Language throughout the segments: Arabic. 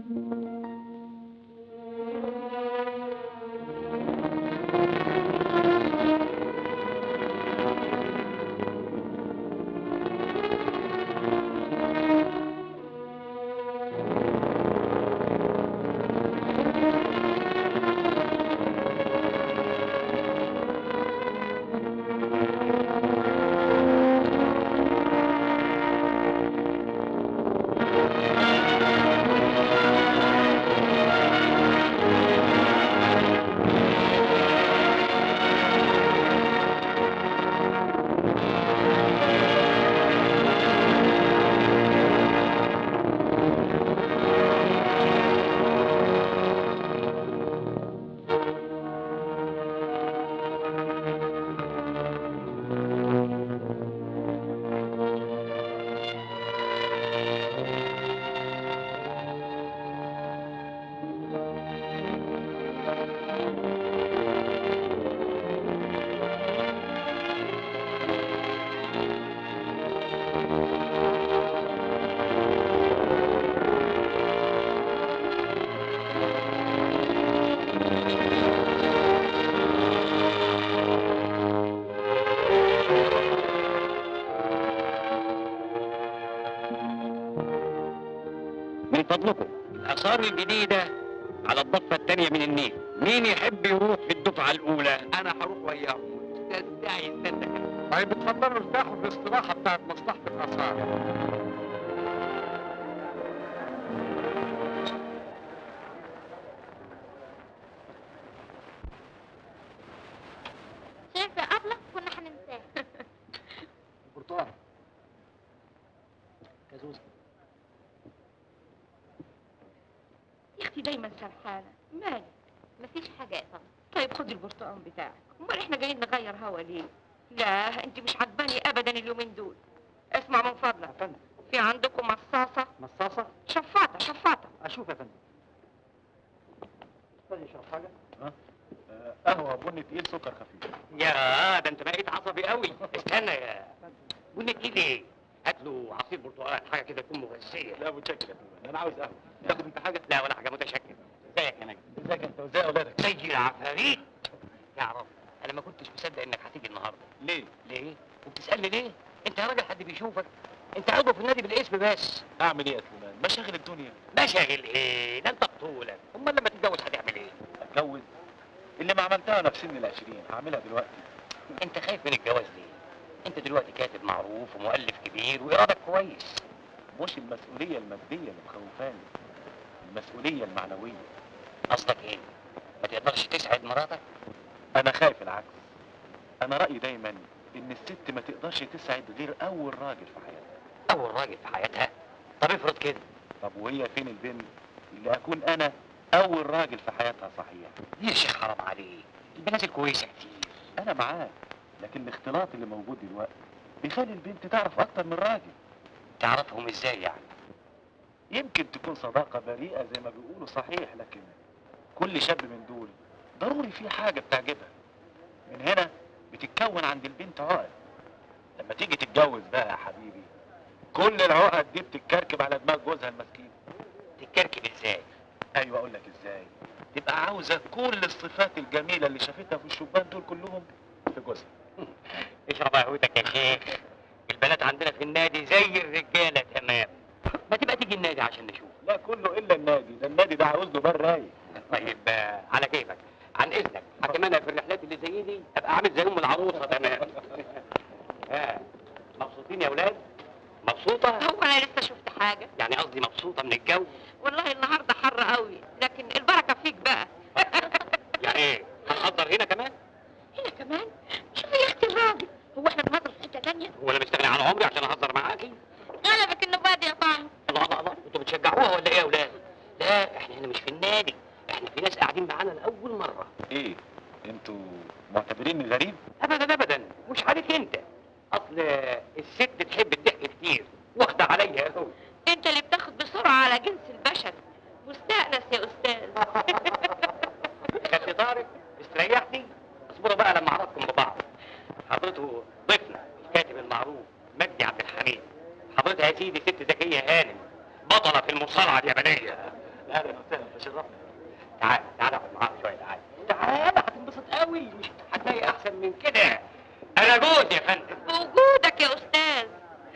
الآثار الجديدة على الضفة الثانية من النيل، مين يحب يروح في الدفعة الأولى؟ أنا هروح وياهم. تدعي إنك طيب اتفضلوا ارتاحوا في الاستراحة بتاعت مصلحة الآثار. شايف يا أبلة كنا هننساه. برتقال كازوزة يا اختي دايما سرحانه، مالك؟ مفيش حاجة يا طنط. طيب خدي البرتقال بتاعك، امال احنا جايين نغير هوا ليه؟ لا انت مش عجباني ابدا اليومين دول. اسمع من فضلك، يا فندم. في عندكم مصاصه؟ مصاصة؟ شفاطه شفاطه. اشوف يا فندم. استني اشرب حاجة؟ قهوة بني تقيل سكر خفيف. يا ده أنت بقيت عصبي قوي. استنى يا بني تقيل إيه؟ هات له عصير برتقال، حاجة كده تكون مغذية. لا متشكر يا فندم، أنا عاوز قهوة. تاخد أنت حاجة؟ لا ولا حاجة، متشكر. ازيك يا نجم؟ ازيك أنت وازاي أولادك؟ زي العفاريت. يا رب أنا ما كنتش مصدق إنك هتيجي النهاردة. ليه؟ ليه؟ وبتسألني ليه؟ أنت يا راجل حد بيشوفك؟ أنت عضو في النادي بالاسم بس. أعمل إيه يا سليمان؟ مشاغل الدنيا. مشاغل إيه؟ ده أنت بطولك، أمال لما تتجوز هتعمل إيه؟ أتجوز؟ اللي ما عملتها أنا في سن ال20 هعملها دلوقتي. أنت خايف من الجواز ليه؟ أنت دلوقتي كاتب معروف ومؤلف كبير وإيرادك كويس. مش المسؤولية المادية اللي مخوفاني، المسؤولية المعنوية. قصدك إيه؟ ما تقدرش تسعد مراتك؟ أنا خايف العكس. أنا رأيي دايما إن الست ما تقدرش تسعد غير أول راجل في حياتها. أول راجل في حياتها؟ طب افرض كده. طب وهي فين البنت اللي أكون أنا أول راجل في حياتها صحيح؟ يا شيخ حرام عليك، البنات الكويسة كتير. أنا معاك، لكن الاختلاط اللي موجود دلوقتي بيخلي البنت تعرف أكتر من راجل. تعرفهم إزاي يعني؟ يمكن تكون صداقة بريئة زي ما بيقولوا صحيح، لكن كل شاب من دول ضروري فيه حاجة بتعجبها. من هنا بتتكون عند البنت عقد. لما تيجي تتجوز بقى يا حبيبي، كل العقد دي بتتكركب على دماغ جوزها المسكين. تتكركب إزاي؟ أيوة أقول لك إزاي. تبقى عاوزة كل الصفات الجميلة اللي شافتها في الشبان دول كلهم في جوزها. اشرب قهوتك يا شيخ. البنات عندنا في النادي زي الرجالة تمام. ما تبقى تيجي النادي عشان نشوف. لا كله إلا النادي، ده النادي ده عاوز له بال رايق. طيب على كيفك، عن إذنك هتمنى في الرحلات اللي زي دي أبقى عامل زي أم العروسة تمام. مبسوطين يا ولاد؟ مبسوطة؟ هو انا لسه شفت حاجه؟ يعني قصدي مبسوطة من الجو؟ والله النهارده حر قوي، لكن البركه فيك بقى. يعني إيه؟ هنحضر هنا كمان؟ هنا كمان؟ شوفي يا اختي الراجل، هو احنا بنهزر في حته ثانيه؟ هو أنا مستغني عن عمري عشان أهزر معاكي؟ غلبك النبات يا طعم. الله الله الله، انتوا بتشجعوها ولا ايه يا ولاد؟ لا احنا هنا مش في النادي، احنا في ناس قاعدين معانا لاول مره. إيه؟ أنتوا معتبريني غريب؟ ابدا ابدا، مش عليك انت. اصل الست بتحب الضحك كتير، واخده عليا قوي. انت اللي بتاخد بسرعه على جنس البشر. مستأنس يا استاذ. خدت طارق استريحتي؟ اصبروا بقى لما اعرفكم ببعض. حضرته ضيفنا الكاتب المعروف مجدي عبد الحميد. حضرتها يا سيدي ست زكيه هانم، بطله في المصارعه اليابانيه. اهلا وسهلا تشرفنا. تعال تعال اقعد معاك شويه. تعال هتنبسط قوي، مش هتلاقي احسن من كده. انا جوز يا فندم. بوجودك يا استاذ.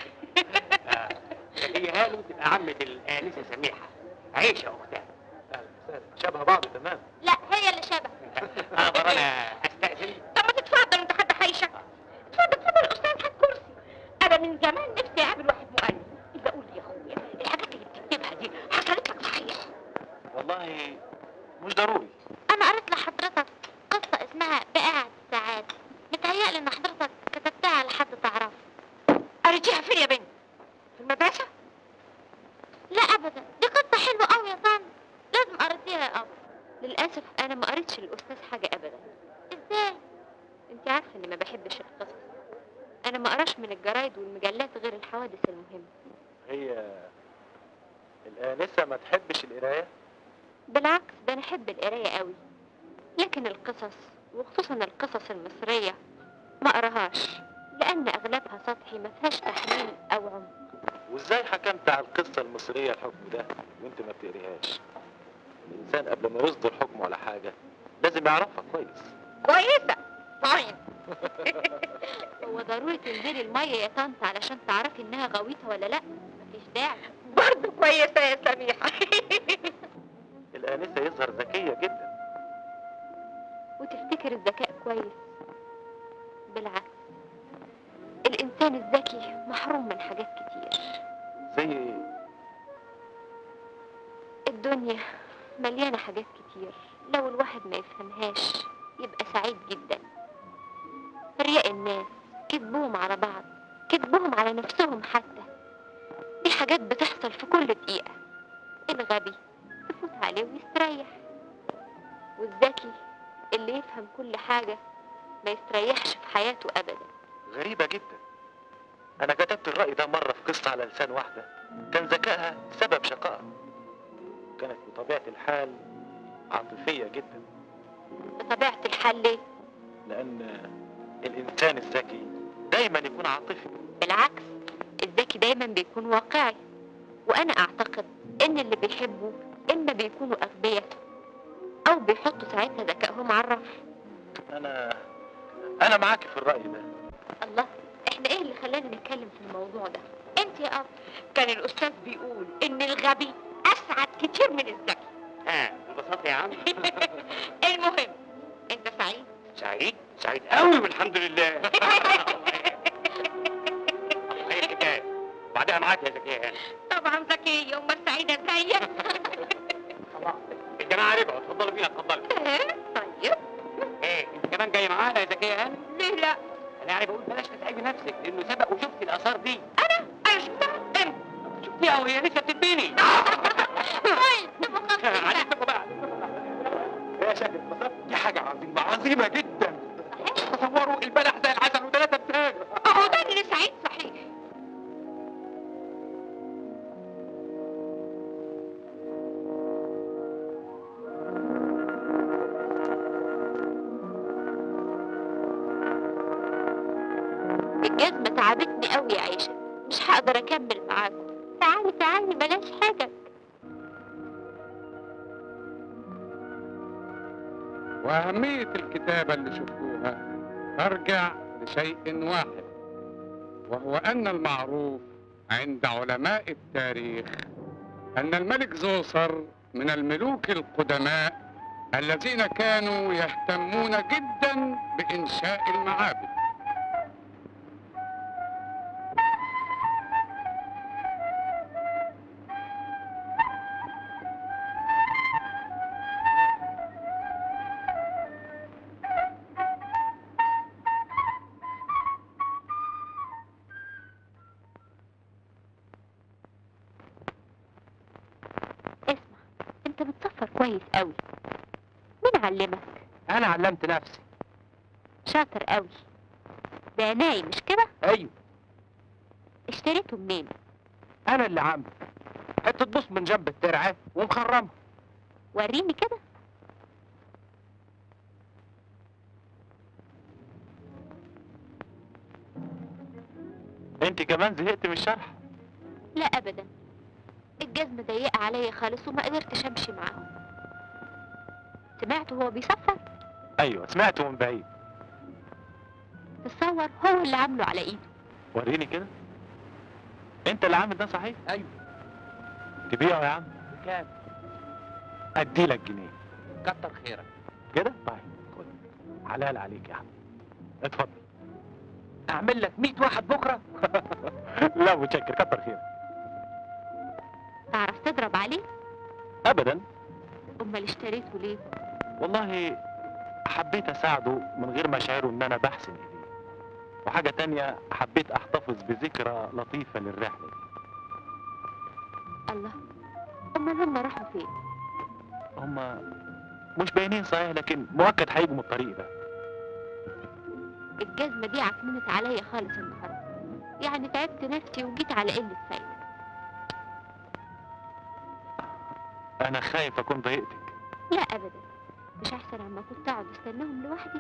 هي هاني تبقى عمة الآنسة سميحة. عيش يا أختها. اهلا وسهلا، شبه بعض تمام. لا هي اللي شبه. أقدر أنا أستأذن؟ طب ما تتفضل، انت حد حيشك. اتفضل يا استاذ، هات كرسي. انا من زمان نفسي اقابل واحد مؤلف. اذا قول لي يا اخويا، الحاجات اللي بتكتبها دي حصلت لك صحيح؟ والله مش ضروري. انا قريت لحضرتك قصة اسمها بقاعة السعادة. متهيألي ان حضرتك كتبتها على حد تعرفه. قريتيها فين يا بنت؟ في المدرسة؟ لا ابدا، دي قصة حلوة قوي يا طن، لازم قريتيها يا ابا. للاسف انا ما قريتش للاستاذ حاجة ابدا. ازاي؟ انت عارفة اني ما بحبش القصص. انا ما قراش من الجرايد والمجلات غير الحوادث المهمة. هي الآنسة ما تحبش القراية؟ بالعكس، ده انا احب القراية قوي، لكن القصص وخصوصا القصص المصرية ما اقراهاش، لان اغلبها سطحي ما فيهاش تحليل او عمق. وازاي حكمت على القصة المصرية الحكم ده وانت ما بتقريهاش؟ الإنسان قبل ما يصدر حكمه على حاجة لازم يعرفها كويس. كويسة. طيب. هو ضروري تنزلي المية يا طنط علشان تعرفي انها غويطة ولا لا؟ مفيش داعي. برضه كويسة يا سميحة. الآنسة يظهر ذكية جدا. وتفتكر الذكاء كويس؟ بالعكس، الإنسان الذكي محروم من حاجات كتير. زي ايه؟ الدنيا مليانة حاجات كتير لو الواحد ما يفهمهاش يبقى سعيد جدا. رياء الناس، كذبهم على بعض، كذبهم على نفسهم حتى، دي حاجات بتحصل في كل دقيقة. الغبي تفوت عليه ويستريح، والذكي اللي يفهم كل حاجة ما يستريحش في حياته أبدا. غريبة جدا. أنا كتبت الرأي ده مرة في قصة على لسان واحدة كان ذكائها سبب شقائها. كانت بطبيعة الحال عاطفية جدا. بطبيعة الحال ليه؟ لأن الإنسان الذكي دايما يكون عاطفي. بالعكس، الذكي دايما بيكون واقعي، وأنا أعتقد إن اللي بيحبوا إما بيكونوا أغبياء أو بيحطوا ساعتها ذكائهم على الرف. أنا معاك في الرأي ده. الله، إحنا إيه اللي خلانا نتكلم في الموضوع ده؟ انت يا ابا. كان الأستاذ بيقول إن الغبي أسعد كتير من الذكي. انبسطت يا عم. المهم، أنت سعيد؟ سعيد؟ سعيد قوي والحمد لله. ايه الحكايه؟ بعدها معاك يا زكيه هاني. طبعا ذكية، أمال سعيدة زيك. خلاص الجماعه رجعوا، اتفضلوا بينا اتفضلوا. طيب. ايه انت كمان جاي معانا يا زكيه هاني؟ ليه لا؟ انا يعني بقول بلاش تتعبي نفسك لانه سبق وشفت الاثار دي. أنا شفتها إمتى؟ شفتيها وهي لسه بتتبني. طيب تبقى خلاص. علمتكم بقى. ايه يا شاكر اتبسطت؟ دي حاجه عظيمه عظيمه جدا. تصوروا البلح زي العسل وثلاثه بتاج. أهو ده اللي سعيد صحيح. الجزمة تعبتني قوي يا عيشة، مش هقدر أكمل معاكم. تعالي تعالي بلاش حاجة. وأهمية الكتابة اللي شفتوها ترجع لشيء واحد، وهو أن المعروف عند علماء التاريخ أن الملك زوسر من الملوك القدماء الذين كانوا يهتمون جدا بإنشاء المعابد. انت بتصفر كويس قوي. مين علمك؟ انا علمت نفسي. شاطر قوي. ده ناي مش كده؟ ايوه اشتريته منين؟ انا اللي عامل حته بص من جنب الترعه ومخرمها. وريني كده. انت كمان زهقت من الشرح؟ لا ابدا، الجزمة ضيقة عليا خالص وما قدرتش امشي معاهم. سمعته هو بيصفر؟ ايوه سمعته من بعيد. تتصور هو اللي عامله على ايده. وريني كده. انت اللي عامل ده صحيح؟ ايوه. تبيعه يا عم؟ بكام؟ اديلك جنيه. كتر خيرك. كده؟ طيب خد. حلال عليك يا عم. اتفضل. اعمل لك 100 واحد بكره؟ لا متشكر، كتر خيرك. تعرف تضرب عليه؟ ابدا. امال اشتريته ليه؟ والله حبيت اساعده من غير ما اشعره ان انا بحسن اليه. وحاجة تانية حبيت احتفظ بذكرى لطيفة للرحلة دي. الله، امال هم راحوا فين؟ هما مش باينين صحيح، لكن مؤكد هيجوا من الطريق ده. الجزمة دي عكننت عليا خالص النهارده، يعني تعبت نفسي وجيت على قلة فايدة. انا خايف اكون ضايقتك. لا ابدا، مش احسن عما كنت اقعد استناهم لوحدي؟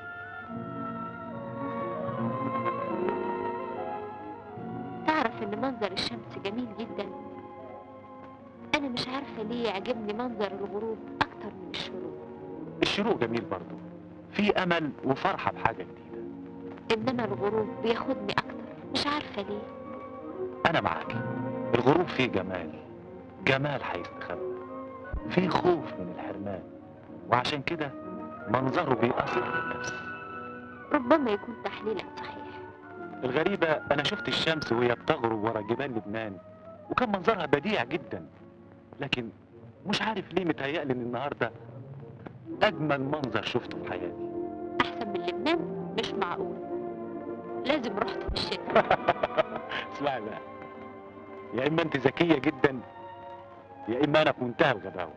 تعرف ان منظر الشمس جميل جدا؟ انا مش عارفة ليه يعجبني منظر الغروب اكتر من الشروق. الشروق جميل برضه، في امل وفرحة بحاجة جديدة. انما الغروب بياخدني اكتر، مش عارفة ليه. انا معاكي، الغروب فيه جمال، جمال هيستخبى، فيه خوف من الحرمان، وعشان كده منظره بيأثر في النفس. ربما يكون تحليلك صحيح. الغريبة انا شفت الشمس وهي بتغرب ورا جبال لبنان، وكان منظرها بديع جدا، لكن مش عارف ليه متهيألي ان النهارده اجمل منظر شفته في حياتي. احسن من لبنان؟ مش معقول، لازم رحت في الشتاء. اسمعي بقى، يا اما انت ذكية جدا يا اما انا في منتهى الغباوة.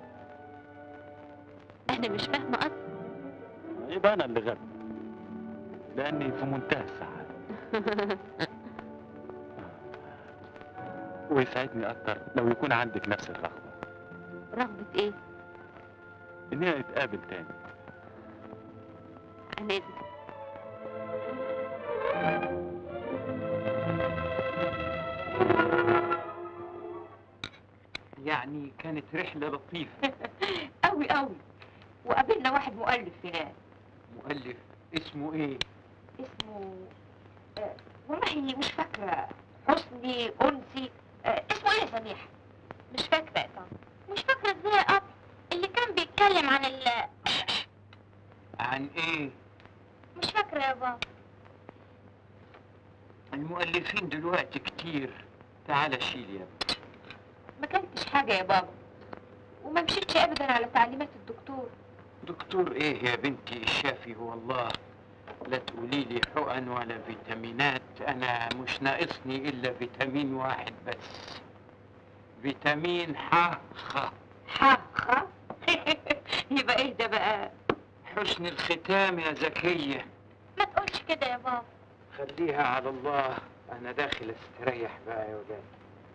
انا مش فاهمة اصلا. يبقى انا اللي غبي، لاني في منتهى السعادة. ويسعدني اكتر لو يكون عندك نفس الرغبة. رغبة ايه؟ اننا نتقابل تاني. انا إذن. يعني كانت رحله لطيفه. قوي قوي. وقابلنا واحد مؤلف هناك. مؤلف اسمه ايه؟ اسمه والله مش فاكرة. حسني أنسي. اسمه ايه يا سميحة؟ مش فاكرة يا طنط. مش فاكرة ازاي قبل اللي كان بيتكلم عن عن ايه؟ مش فاكرة يا بابا. المؤلفين دلوقتي كتير. تعال شيل يا ابني. ما كلتش حاجة يا بابا، وما مشيتش أبدا على تعليمات الدكتور. دكتور ايه يا بنتي؟ الشافي هو الله. لا تقولي لي حقن ولا فيتامينات، انا مش ناقصني الا فيتامين واحد بس، فيتامين ح خ. حخ. يبقى ايه ده بقى؟ حسن الختام يا زكية. ما تقولش كده يا بابا. خليها على الله، انا داخل استريح بقى يا ولاد.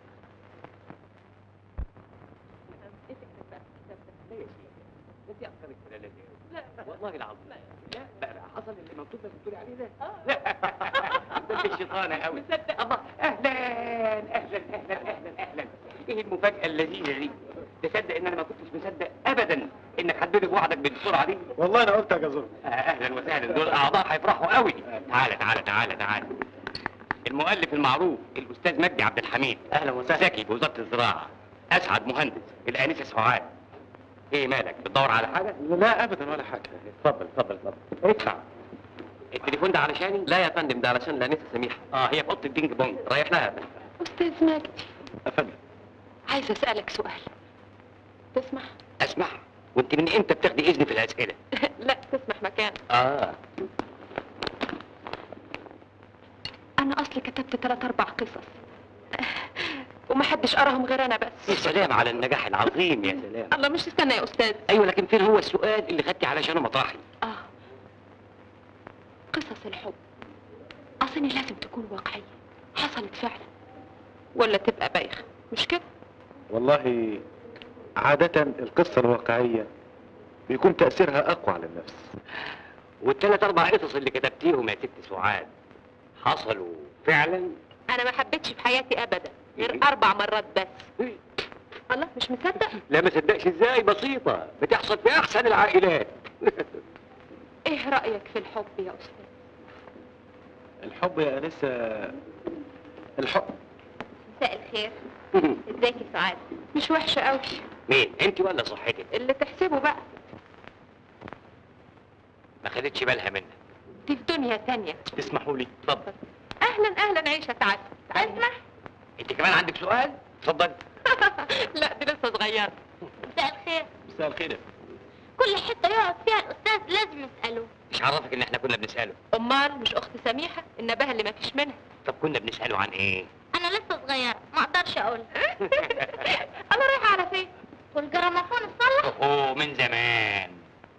والله العظيم لا حصل اللي مكتوب لك بتقولي عليه ده. ده الشيطانه قوي. الله، اهلا اهلا اهلا اهلا اهلا. ايه المفاجاه اللذيذه دي؟ تصدق ان انا ما كنتش مصدق ابدا انك هتبلغ وعدك بالسرعه دي. والله انا قلت اجازر. اهلا وسهلا، دول اعضاء هيفرحوا قوي. تعالى تعالى تعالى تعالى. المؤلف المعروف الاستاذ مجدي عبد الحميد. اهلا وسهلا. زكي بوزاره الزراعه. اسعد مهندس الانسه سعاد. ايه مالك؟ بتدور على حاجه؟ لا ابدا ولا حاجه. اتفضل اتفضل اتفضل. ادفع. التليفون ده علشاني؟ لا يا فندم، ده علشان الانسه سميحه. هي في اوضه البينج بونج، رايح لها. أستاذ مجدي، افندم. عايزة أسألك سؤال. تسمح؟ اسمع، وانت من امتى بتاخدي اذن في الاسئله؟ لا تسمح مكان. أنا أصلي كتبت 3 4 قصص ومحدش قراهم غير أنا بس. يا سلام على النجاح العظيم، يا سلام. الله، مش استنى يا أستاذ. ايوه، لكن فين هو السؤال اللي خدتي علشانه مطرحي؟ قصص الحب أصلي لازم تكون واقعية، حصلت فعلا، ولا تبقى بايخة، مش كده؟ والله عادة القصة الواقعية بيكون تأثيرها أقوى على النفس. والثلاث اربع قصص اللي كتبتيهم يا ست سعاد حصلوا فعلا؟ أنا ما حبيتش في حياتي أبدا غير 4 مرات بس. الله مش مصدق؟ لا ما صدقش ازاي، بسيطة بتحصل في احسن العائلات. ايه رأيك في الحب يا استاذ؟ الحب يا انسه، الحب مساء الخير. ازيك يا سعاد؟ مش وحشة قوي. مين انت ولا صحتك؟ اللي تحسبه بقى. ما خدتش بالها منك. دي في دنيا تانية. تسمحوا لي؟ اتفضل. اهلا اهلا عيش يا سعاد. اسمع. انت كمان عندك سؤال؟ اتفضل. لا دي لسه صغيرة. مساء الخير. مساء الخير. كل حته يقعد فيها الاستاذ لازم نساله. مش عرفك ان احنا كنا بنسأله؟ امال مش اخت سميحة النباهة اللي ما فيش منها؟ طب كنا بنسأله عن ايه؟ انا لسه صغيره ما اقدرش اقول. انا رايحة على فين؟ والجراموفون اتصلح. اوه من زمان.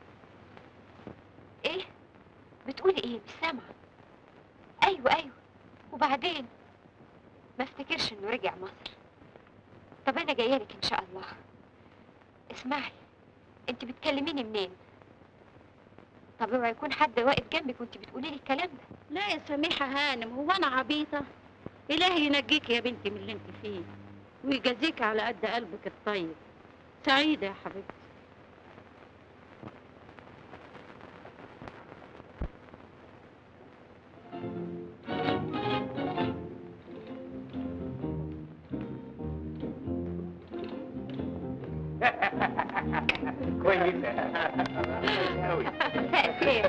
ايه؟ بتقولي ايه؟ مش سامعة. ايوه وبعدين؟ ما افتكرش انه رجع مصر. طب انا جايه لك ان شاء الله. اسمعي، انت بتكلميني منين؟ طب اوعى يكون حد واقف جنبك وانت بتقولي لي الكلام ده. لا يا سميحة هانم، هو أنا عبيطة؟ إلهي ينجيك يا بنتي من اللي أنت فيه ويجازيك على قد قلبك الطيب. سعيدة يا حبيبتي. كويسة أوي. مساء الخير.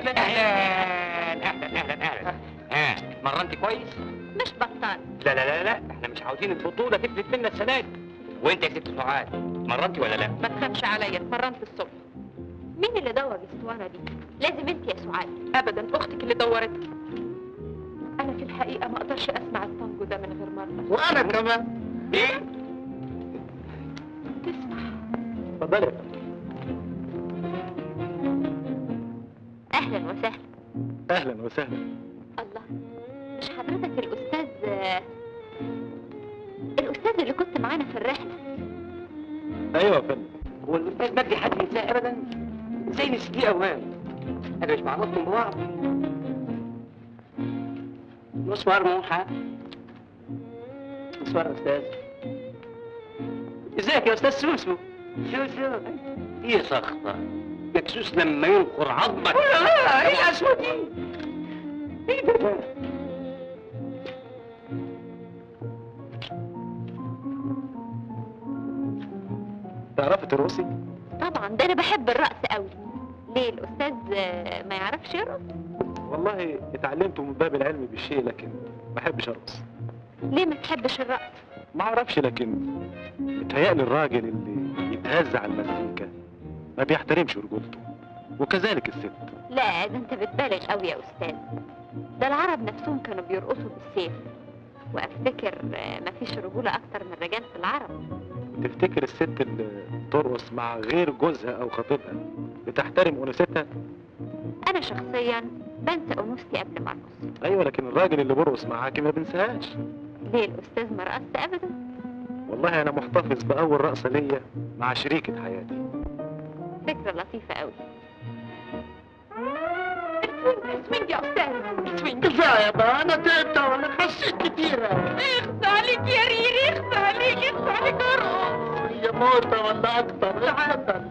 أهلا. ها اتمرنتي كويس؟ مش بطال. لا احنا مش عاوزين البطولة تفلت منا السنة دي. وأنت يا ست سعاد اتمرنتي ولا لا؟ ما تخافش عليا، اتمرنت الصبح. مين اللي دوج الاسطوانه دي؟ لازم انت يا سعاد. ابدا اختك اللي دورتني. انا في الحقيقة ما اقدرش اسمع التانجو ده من غير مرة. وانا كمان. إيه؟ تسمح. اتفضلي. اهلا وسهلا. اهلا وسهلا. الله، مش حضرتك الاستاذ اللي كنت معانا في الرحله؟ ايوه يا فندم. هو الأستاذ مجدي حد ينساه أبدا؟ زي نسيتيه أوهام. أنا مش بعرفكم ببعض. نصور موحى. نصور أستاذ. ازيك يا أستاذ سوسو؟ سوسو؟ إيه سخطة؟ مكسوس لما ينخر عظمك. إيه الأسود دي؟ إيه ده؟ تعرفي ترقصي؟ طبعا، ده انا بحب الرقص قوي. ليه الاستاذ ما يعرفش يرقص؟ والله اتعلمت من باب العلم بالشيء، لكن ما بحبش ارقص. ليه ما تحبش الرقص؟ ما اعرفش، لكن متهيألي الراجل اللي يتهز على المزيكا ما بيحترمش رجولته، وكذلك الست. لا، ده انت بتبالغ قوي يا استاذ. ده العرب نفسهم كانوا بيرقصوا بالسيف، وافتكر ما فيش رجوله اكتر من رجاله العرب. تفتكر الست اللي ترقص مع غير جوزها او خطيبها بتحترم انوثتها؟ انا شخصيا بنسى انوثتي قبل ما ارقص. ايوه، لكن الراجل اللي بيرقص معاكي ما بنساهاش. ليه الاستاذ ما رقصت ابدا؟ والله انا محتفظ باول رقصه ليا مع شريكه حياتي. فكره لطيفه قوي. سوينج يا استاذ، سوينج. كفايه بقى، انا تعبت وانا خسيت كتير. اخفى عليك يا ريري، اخفى عليك ارقص. هي موتة ولا اكتر؟ اتفضل.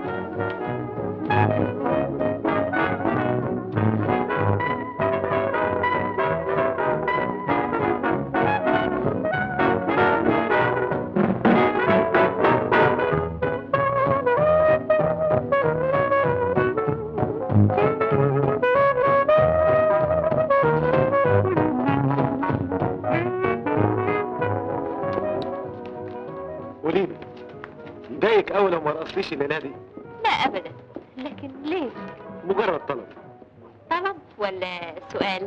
قولي لي، يضايقك أوي لو ما رقصتيش الليلة دي؟ لا ابدا، لكن ليه؟ مجرد طلب. طلب ولا سؤال؟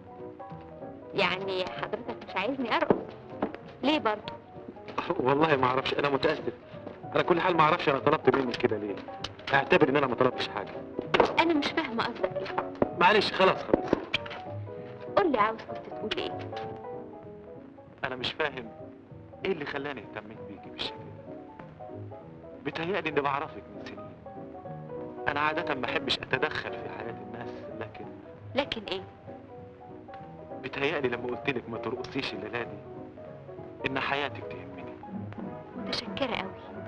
يعني حضرتك مش عايزني ارقص؟ ليه برضه؟ والله ما اعرفش، انا متاسف. على كل حال ما اعرفش انا طلبت منك كده ليه. اعتبر ان انا ما طلبتش حاجه. انا مش فاهمه قصدك ايه. معلش، خلاص. قول لي، عاوز كنت تقول ايه؟ انا مش فاهم ايه اللي خلاني اهتميت بيكي بالشكل ده. بيتهيألي اني بعرفك من سنين. انا عاده ما احبش اتدخل في حياه الناس، لكن ايه؟ بيتهيألي لما قلت لك ما ترقصيش الليله دي ان حياتك تهمني. متشكره قوي.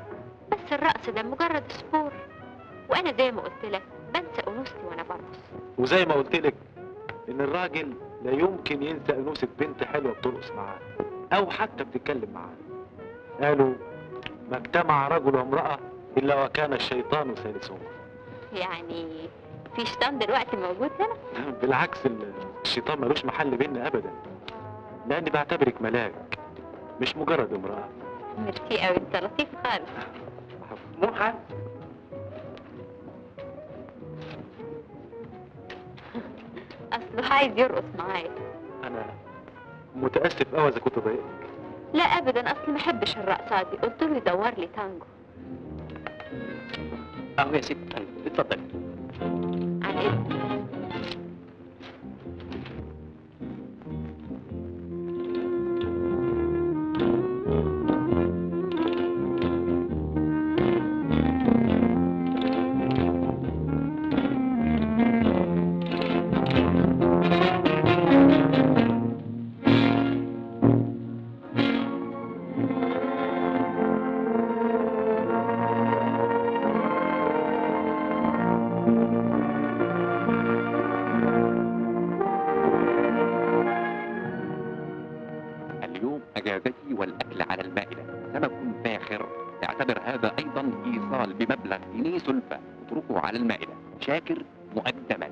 بس الرقص ده مجرد سبور، وانا زي ما قلت لك بنسى انوثتي وانا برقص. وزي ما قلت لك ان الراجل لا يمكن ينسى انوثة بنت حلوة بترقص معاه او حتى بتتكلم معاه. قالوا ما اجتمع رجل وامرأة الا وكان الشيطان ثالثهما. يعني في شيطان دلوقتي موجود هنا؟ بالعكس، الشيطان ملوش محل بينا ابدا، لاني بعتبرك ملاك مش مجرد امرأة. ميرسي قوي، انت لطيف خالص. مو حد. اصله عايز يرقص معايا. انا متاسف قوي اذا كنت ضايقك. لا ابدا، اصلي ما احبش الرقصات دي، قلت له يدور لي تانجو. اهو يا ست تانجو، اتفضلي. عن اذنك. اجازتي والاكل على المائده سمك فاخر، اعتبر هذا ايضا ايصال بمبلغ جنيه سلفه، اتركه على المائده. شاكر مقدما.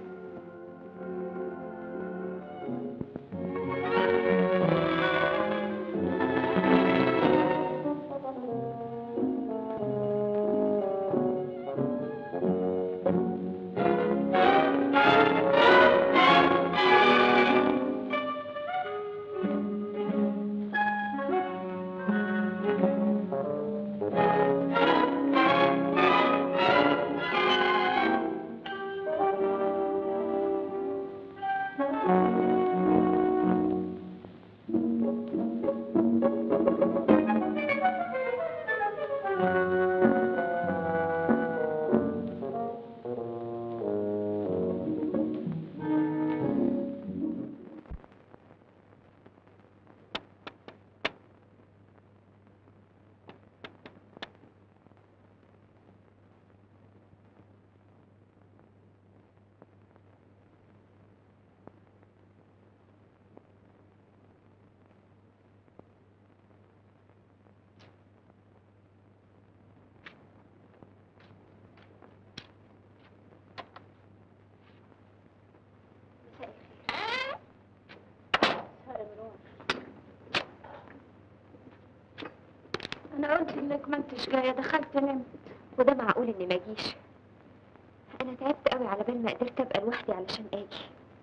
انا قلت انك ما انتش جايه، دخلت نمت. وده معقول اني ما اجيش؟ انا تعبت قوي على بال ما قدرت ابقى لوحدي علشان اجي.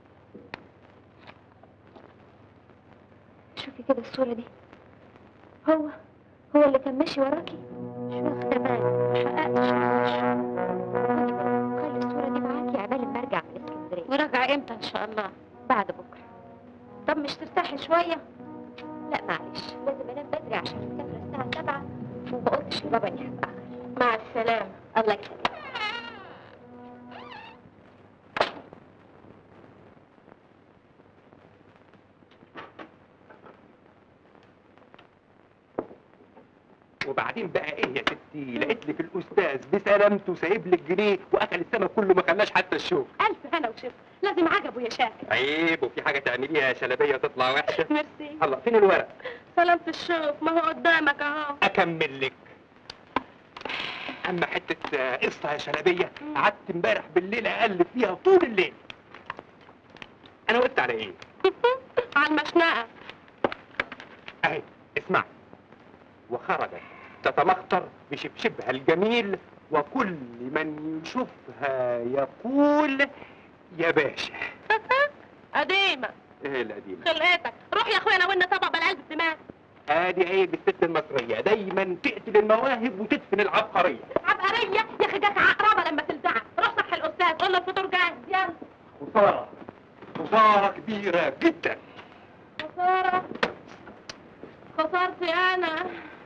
شوفي كده الصوره دي، هو اللي كان ماشي وراكي. مش واخده بالي، ما حققتش. خلي الصوره دي معاكي عبال ما ارجع من اسكندريه. وراجعه امتى ان شاء الله؟ بعد بكره. طب مش ترتاحي شويه؟ لا معلش، لازم انام بدري عشان مسافره الساعه 7 وما قلتش لبابا اني هتاخر. مع السلامه. الله يسلمك. وبعدين بقى ايه يا ستي؟ لقيت لك الاستاذ بسلامته سايب لك جنيه واكل السمك كله، ما خلاش حتى الشوك. الف هنا وشفا، لازم عجبه يا شاكر. عيب، وفي حاجه تعمليها يا شلبيه تطلع وحشه؟ ميرسي. الله، فين الورق؟ سلامة الشوف، ما هو قدامك اهو. اكمل لك. اما حته قصه يا شلبيه، قعدت امبارح بالليل اقلب فيها طول الليل. انا قلت على ايه؟ على المشنقه. اهي اسمعي. وخرجت تتمخطر بشبشبها الجميل، وكل من يشوفها يقول يا باشا. قديمه. ايه القديمه؟ خلقتك، روح يا اخويا ناولنا طبق بالقلب الدماغ. ادي عيب الست المصريه، دايما تقتل المواهب وتدفن العبقريه. عبقريه يا اخي، جاك عقربه لما تلدعك. روح صح الاستاذ، قول له الفطور جاهز يلا. خساره، خساره كبيره جدا. خساره، خسارتي انا.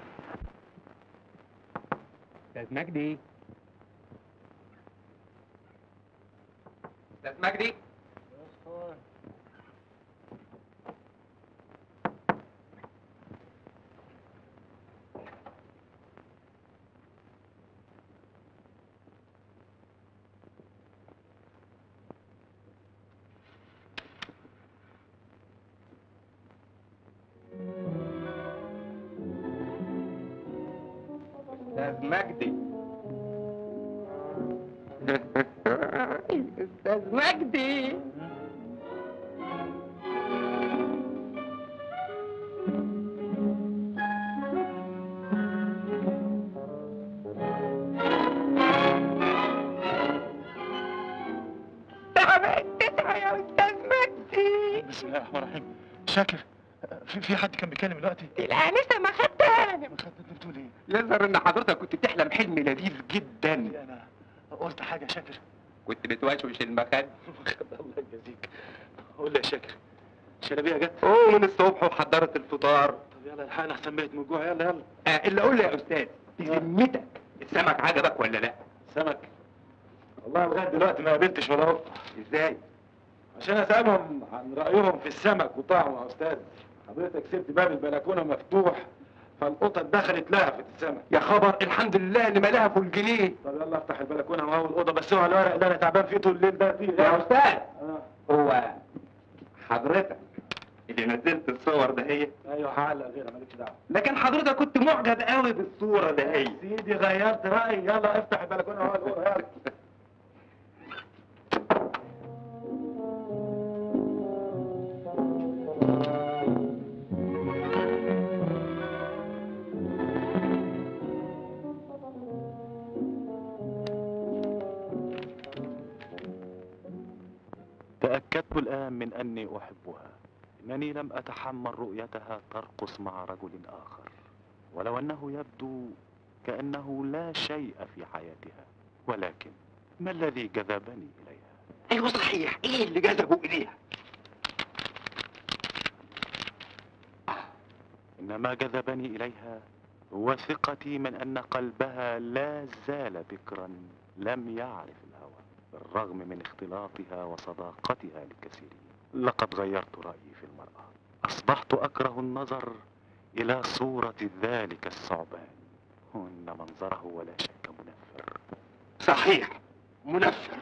استاذ مجدي، استاذ مجدي. استاذ مجدي. استاذ مجدي. تصحى يا استاذ مجدي. بسم الله الرحمن الرحيم. شاكر، في حد كان بيكلم دلوقتي؟ الانسه ما خدتها. ما خدت، انت بتقول ايه؟ يظهر ان حضرتك كنت بتحلم حلم لذيذ جدا. انا قلت حاجه يا شاكر. كنت بتوشوش المخد. الله يجازيك. قول لي يا شاكر، شلبيه جت؟ من الصبح وحضرت الفطار. طب يلا الحقنا احسن بقيت من الجوع. يلا يلا. الا قول لي يا استاذ، بذمتك السمك عجبك ولا لا؟ سمك؟ والله لغايه دلوقتي ما قابلتش ولا قطه. ازاي؟ عشان اسالهم عن رايهم في السمك وطعمه يا استاذ. حضرتك سبت باب البلكونه مفتوح فالقطط دخلت لهفت السمك. يا خبر، الحمد لله اللي ملاها في الجنيه. طب يلا افتح البلكونه وهو الاوضه، بس اوعى الورق اللي انا تعبان فيه طول الليل ده فيه. يا استاذ، هو حضرتك اللي نزلت الصور ده هي؟ ايوه هعلق غيرها مالكش دعوه. لكن حضرتك كنت معجب قوي بالصوره ده هي. سيدي غيرت رايي. يلا افتح البلكونه وهو الاوضه. يلا. تأكدت الآن من أني أحبها، إنني لم أتحمل رؤيتها ترقص مع رجل آخر، ولو أنه يبدو كأنه لا شيء في حياتها، ولكن ما الذي جذبني إليها؟ ايوه صحيح، ايه اللي جذبه اليها؟ إنما جذبني إليها هو ثقتي من أن قلبها لا زال بكرا لم يعرف الهوى، بالرغم من اختلاطها وصداقتها للكثيرين. لقد غيرت رأيي في المرأة، أصبحت أكره النظر إلى صورة ذلك الثعبان، إن منظره ولا شك منفر. صحيح، منفر.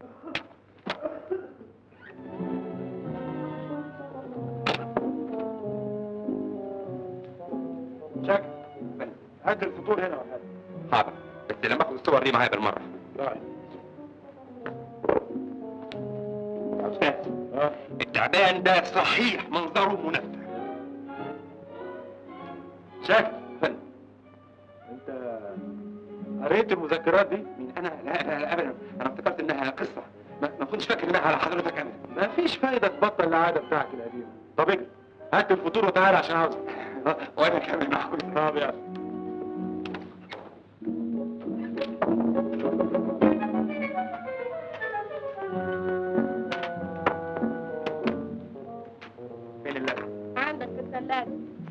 شكل هات الفطور هنا ولا حاجة. حاضر، بس لما اخد الصور دي معايا بالمره. طيب. يا استاذ، التعبان ده صحيح منظره منفر. شكل انت قريت المذكرات دي؟ مين انا؟ لا ابدا، انا افتكرت انها قصه، ما كنتش فاكر انها على حضرتك انا. ما فيش فايدة تبطل العادة بتاعك القديمة. طب اجري هات الفطور وتعالى عشان عاوزك. وانا كمان معاك. طب يلا. فين اللبن؟ عندك في الثلاجة.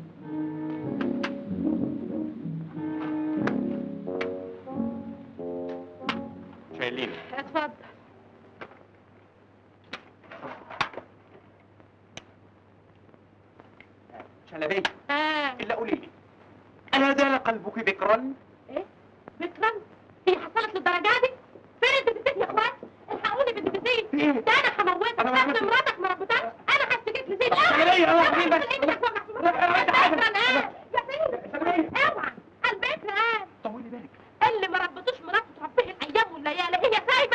شايلين. اتفضل. شلبيه. الا قولي لي، الا زال قلبك بكرا؟ ايه؟ بكرا؟ هي حصلت للدرجة دي؟ فين الدبتين يا اخوان؟ الحقوني بالدبتين. ده انا هموتك. اصل مراتك ما ربتكش. انا هشتكيك لزيد. شلبيه اهو مين بس؟ اوعى البكرة قال. طولي بالك. اللي ما ربتوش مراته تربيه الايام والليالي هي سايبه.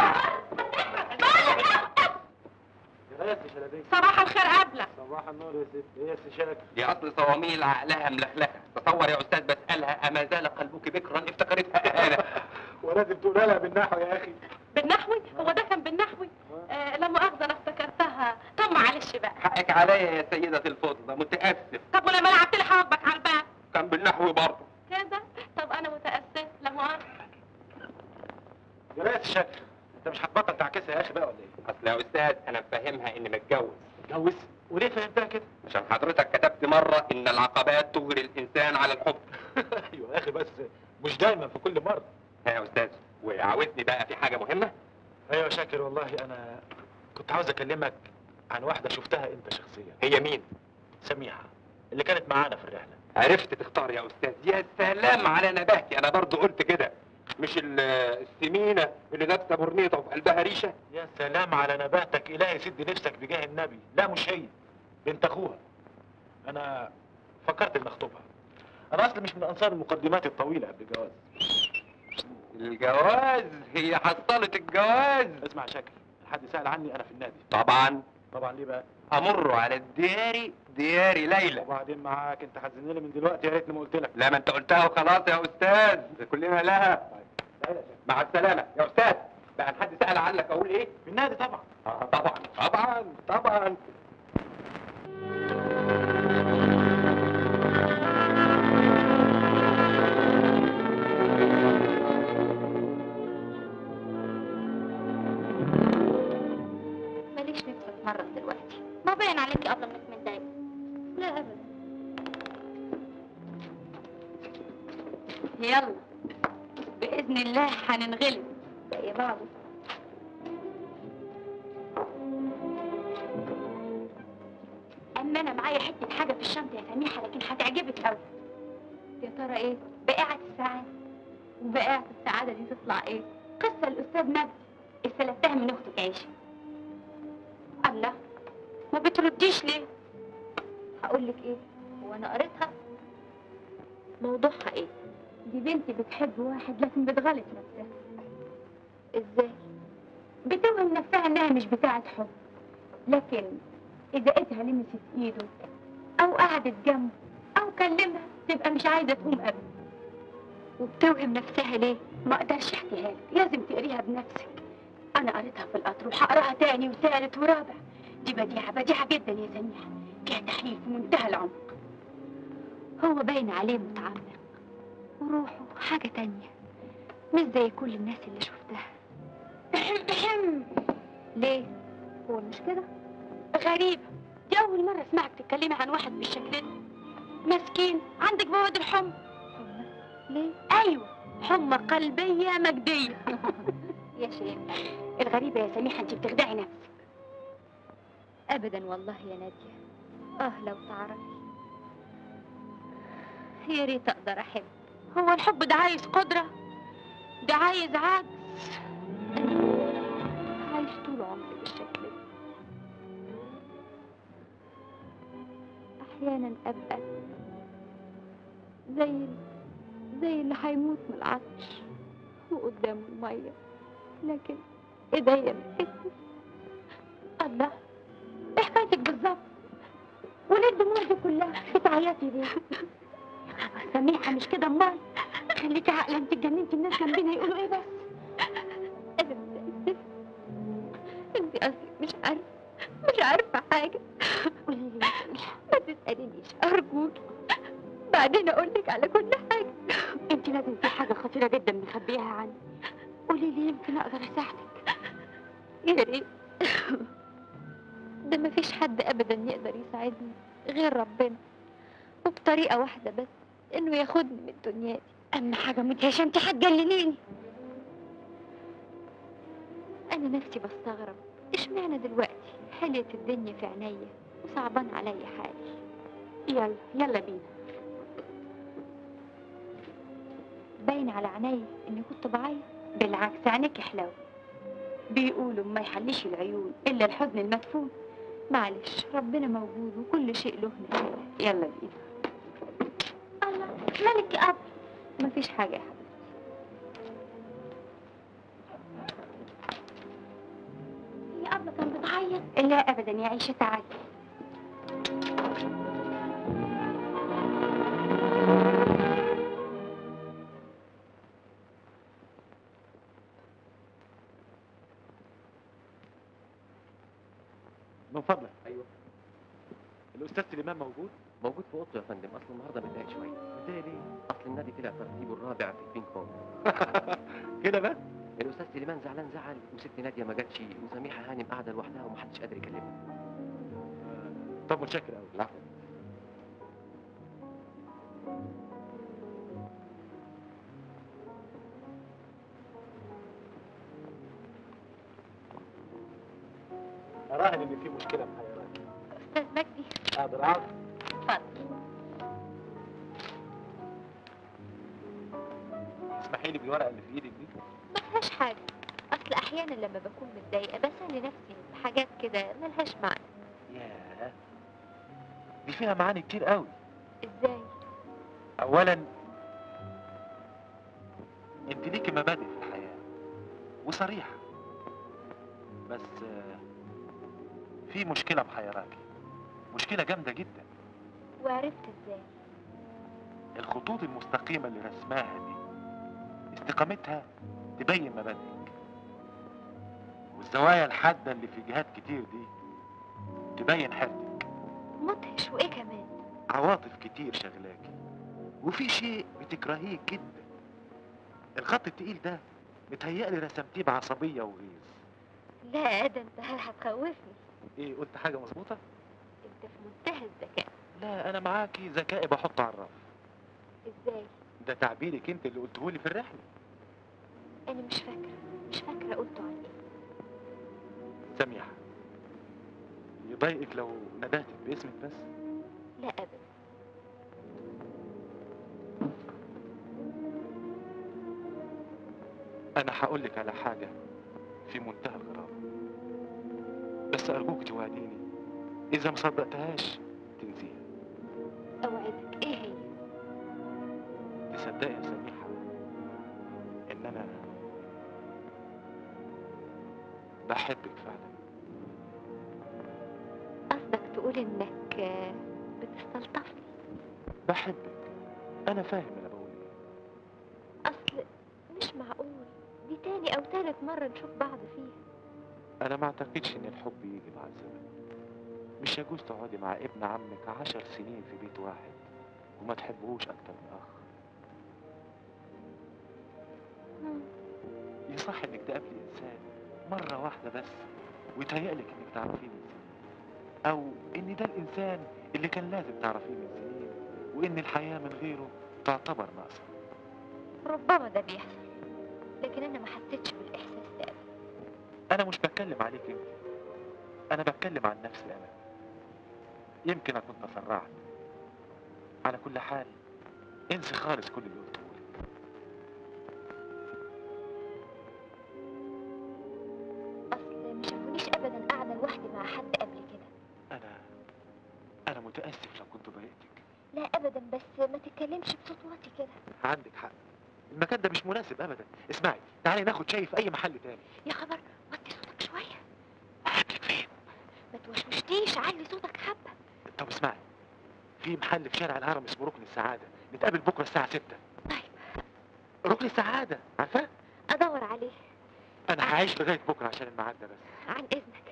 يا ست شلبيه. صباح الخير قبلك. صباح النور يا ست. ايه يا ست شلبيه؟ دي اصل صواميل عقلها ملخلخه. تصور يا استاذ بسالها اما زال قلبك بكرا افتكرتها انا. ولازم تقولها لها بالنحو يا اخي. بالنحوي؟ هو ده كان بالنحوي؟ لا مؤاخذة انا افتكرتها. طب معلش بقى. حقك عليا يا سيدة الفضلة، متأسف. طب ولما لعبت لي حواجبك على الباب؟ كان بالنحو برضه. كده؟ طب انا متأسف، لا مؤاخذة. يا ريت الشكل، انت مش هتبطل تعكسها يا اخي بقى ولا ايه؟ اصل يا استاذ انا مفهمها اني متجوز. اتجوز؟ وليه فهمتها كده؟ عشان حضرتك كتبت مرة ان العقبات تغري الانسان على الحب. ايوه يا اخي بس مش دايما، في كل مرة. ها يا استاذ، وعاوزني بقى في حاجة مهمة؟ ايوه شاكر، والله انا كنت عاوز اكلمك عن واحدة شفتها انت شخصيا. هي مين؟ سميحة اللي كانت معانا في الرحلة. عرفت تختار يا استاذ، يا سلام على نباهتي، انا برضه قلت كده. مش السمينة اللي لابسة برنيطة وفي قلبها ريشة؟ يا سلام على نباتك، الهي سد نفسك بجاه النبي. لا مش هي، بنت اخوها. انا فكرت ان اخطبها، انا اصلا مش من انصار المقدمات الطويله قبل الجواز. الجواز هي حصلت الجواز. اسمع يا شاكر، حد سأل عني انا في النادي. طبعا طبعا ليه بقى؟ امر على دياري ليلى. وبعدين معاك انت حزنني لي من دلوقتي، يا ريتني ما قلت لك. لا ما انت قلتها وخلاص يا استاذ، كلنا لها. مع السلامه يا استاذ. بقى ان حد سال عنك اقول ايه؟ في النادي طبعا. طبعا. ماليش نفسي اتمرن دلوقتي، ما باين عليكي ابله انك متضايقه. لا ابدا. يلا بإذن الله هننغلب زي بعض. أما أنا معايا حتة حاجة في الشنطة يا سميحة، لكن هتعجبك أوي. يا ترى إيه؟ بائعة السعادة. وبائعة السعادة دي تطلع إيه؟ قصة الأستاذ مجدي استلفتها من أختك عيشة. الله، ما بترديش ليه؟ هقولك إيه؟ هو أنا قريتها. موضوعها إيه؟ دي بنتي بتحب واحد لكن بتغلط نفسها. ازاي؟ بتوهم نفسها انها مش بتاعة حب، لكن اذا ايدها لمست ايده او قعدت جنبه او كلمها تبقى مش عايزة تقوم ابدا. وبتوهم نفسها ليه؟ ما اقدرش احكيها لك، لازم تقريها بنفسك. انا قريتها في القطر وهقراها تاني وثالث ورابع. دي بديعة جدا يا سميحة، فيها تحليل في منتهى العمق. هو باين عليه متعمق وروحه حاجة تانية، مش زي كل الناس اللي شفتها. ليه؟ هو مش كده؟ غريبة، دي أول مرة أسمعك تتكلمي عن واحد بالشكل ده. مسكين، عندك بوادر حمى. حمى؟ ليه؟ أيوة، حمى قلبية مجدية. يا شيخ، الغريبة يا سميحة أنت بتخدعي نفسك. أبدا والله يا نادية. لو تعرفي، يا ريت أقدر أحب. هو الحب ده عايز قدرة؟ ده عايز عجز. عايش طول عمري بالشكل ده. أحيانا أبقى زي اللي هيموت من العطش وقدامه المية، لكن إيديا بتكتف. الله، إيه حكايتك بالظبط؟ وليه الدموع دي كلها؟ بتعيطي ليه؟ سميحة مش كده امال؟ خليكي عاقلة، انت اتجننتي، الناس جنبنا يقولوا ايه بس؟ انا متأسفة، انت اصلي مش عارفة حاجة. قولي لي يا سميحة، ما تسألينيش أرجوكي، بعدين أقول لك على كل حاجة. انت لازم في حاجة خطيرة جدا مخبيها عني، قولي لي يمكن أقدر أساعدك. يا ريت. ده مفيش حد أبدا يقدر يساعدني غير ربنا، وبطريقة واحدة بس، إنه ياخدني من الدنيا دي. أما حاجة مدهشة، أنت هتجننيني. أنا نفسي بستغرب إشمعنى دلوقتي حليت الدنيا في عينيا وصعبان عليا حالي. يلا بينا. باين على عينيا إني كنت بعيط. بالعكس، عينيك حلوة. بيقولوا ما يحليش العيون إلا الحزن المدفون. معلش، ربنا موجود وكل شيء له نهاية. يلا بينا. الله، مالك يا أب؟ مفيش حاجة يا حبيبتي. هي أبلة كانت بتعيط؟ لا أبدا يا عيشة، تعالي. من فضلك. ايوه الاستاذ سليمان موجود؟ موجود في اوضته يا فندم، اصل النهارده متضايق شويه. متضايق ليه؟ اصل النادي طلع ترتيبه الرابع في البينج بونج. كده بس؟ الاستاذ سليمان زعل وست ناديه ما جاتش، وسميحه هانم قاعده لوحدها ومحدش قادر يكلمها. طب متشكر قوي. لا اراهن ان في مشكله محيراك. أستاذ مجدي، اقدر اقعد؟ اتفضل. اسمحي لي بالورقه اللي في ايدك دي. ملهاش حاجة، أصل أحيانا لما بكون متضايقة بسأل نفسي حاجات كده ملهاش معنى. ياه، دي فيها معاني كتير قوي. إزاي؟ اولا انت ليكي مبادئ في الحياه وصريحه، بس في مشكله محيراكي، مشكله جامده جدا. وعرفت ازاي؟ الخطوط المستقيمه اللي رسماها دي استقامتها تبين مبادئك، والزوايا الحاده اللي في جهات كتير دي تبين حيرتك. مدهش. وايه كمان؟ عواطف كتير شغلاكي، وفي شيء بتكرهيه جدا. الخط التقيل ده متهيألي رسمتيه بعصبيه وغيظ. لا ده انت هتخوفني. ايه، قلت حاجه مظبوطه؟ انت في منتهى الذكاء. لا انا معاكي، ذكائي بحطه على الرف. ازاي؟ ده تعبيرك انت اللي قلتهولي في الرحله. انا مش فاكره قلته عن ايه. سميحه، يضايقك لو ندهتك باسمك بس؟ لا ابدا. انا هقولك على حاجه في منتهى الغرابه، بس ارجوك توعديني اذا ما صدقتهاش تنسيها. اوعدك. ايه هي؟ تصدقي يا سميحه ان انا بحبك فعلا. قصدك تقول انك بتستلطفني؟ بحبك، انا فاهم انا بقول ايه. اصل مش معقول دي تاني او تالت مرة نشوف بعض فيها. انا ما اعتقدش ان الحب يجي مع الزمن. مش يجوز تقعدي مع ابن عمك 10 سنين في بيت واحد وما تحبهوش اكتر من اخ. يصح انك تقابلي انسان مرة واحدة بس ويتهيألك انك تعرفيه من سنين، او ان ده الانسان اللي كان لازم تعرفيه من سنين، وان الحياة من غيره تعتبر ناقصة. ربما ده بيحصل، لكن انا ما حسيتش بالاحساس ده. انا مش بتكلم عليك انت، انا بتكلم عن نفسي انا. يمكن اكون تسرعت. على كل حال انسي خالص كل اللي قلته لك. اصل ما شافونيش ابدا قاعده لوحدي مع حد قبل كده. انا متاسف لو كنت ضايقتك. لا ابدا، بس ما تتكلمش بصوت واطي كده. عندك حق، المكان ده مش مناسب ابدا. اسمعي، تعالي ناخد شاي في اي محل تاني. يا خبر، وطي صوتك شويه. احبك فين؟ ما توشوشتيش، علي صوتك حبه. طب اسمعي، في محل في شارع الهرم اسمه ركن السعاده، نتقابل بكره الساعه 6. طيب. ركن السعاده، عارفاه؟ ادور عليه. انا هعيش لغايه بكره عشان الميعاد ده بس. عن اذنك.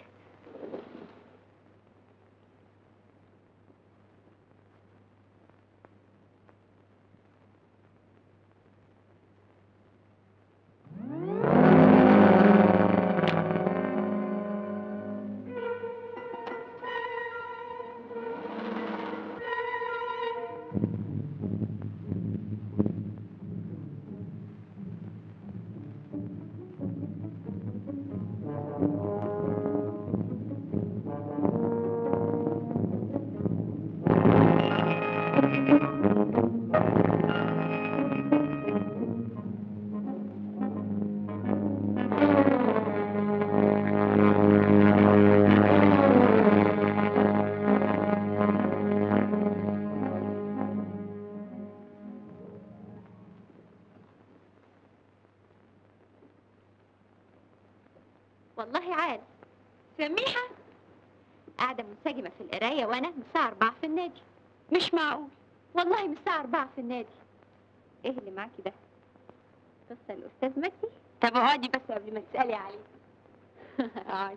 والله عال. سميحة قاعدة منسجمة في القراية وأنا من الساعة 4 في النادي. مش معقول. والله من الساعة 4 في النادي. إيه اللي معاكي ده؟ قصة الأستاذ مجدي؟ طب اقعدي بس قبل ما تسألي عليه. اقعدي.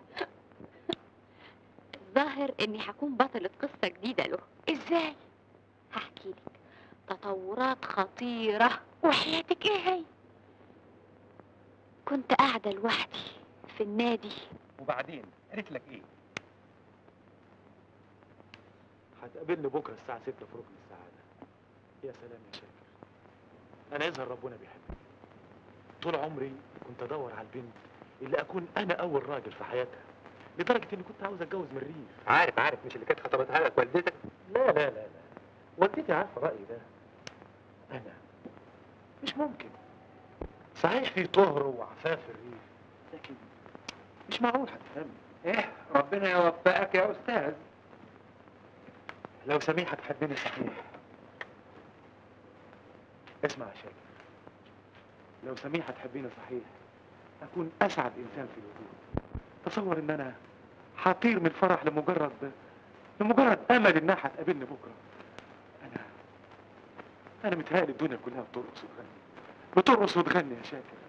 الظاهر إني هكون بطلة قصة جديدة له. إزاي؟ هحكي لك تطورات خطيرة. وحياتك إيه هي؟ كنت قاعدة لوحدي في النادي. وبعدين قالت لك ايه؟ هتقابلني بكره الساعه 6 في ركن السعاده. يا سلام يا شاكر، انا يظهر ربنا بيحبني. طول عمري كنت ادور على البنت اللي اكون انا اول راجل في حياتها، لدرجه اني كنت عاوز اتجوز من الريف. عارف مش اللي كانت خطبتها لك والدتك؟ لا لا لا لا، والدتي عارفه رايي ده. انا مش ممكن. صحيح في طهر وعفاف الريف، لكن مش معقول هتفهمني. ايه، ربنا يوفقك يا استاذ. لو سميحه تحبني صحيح اسمع يا شاكر، لو سميحة تحبيني صحيح أكون أسعد إنسان في الوجود. تصور إن أنا هطير من الفرح لمجرد أمل إنها هتقابلني بكرة. أنا متهيألي الدنيا كلها بترقص وتغني يا شاكر.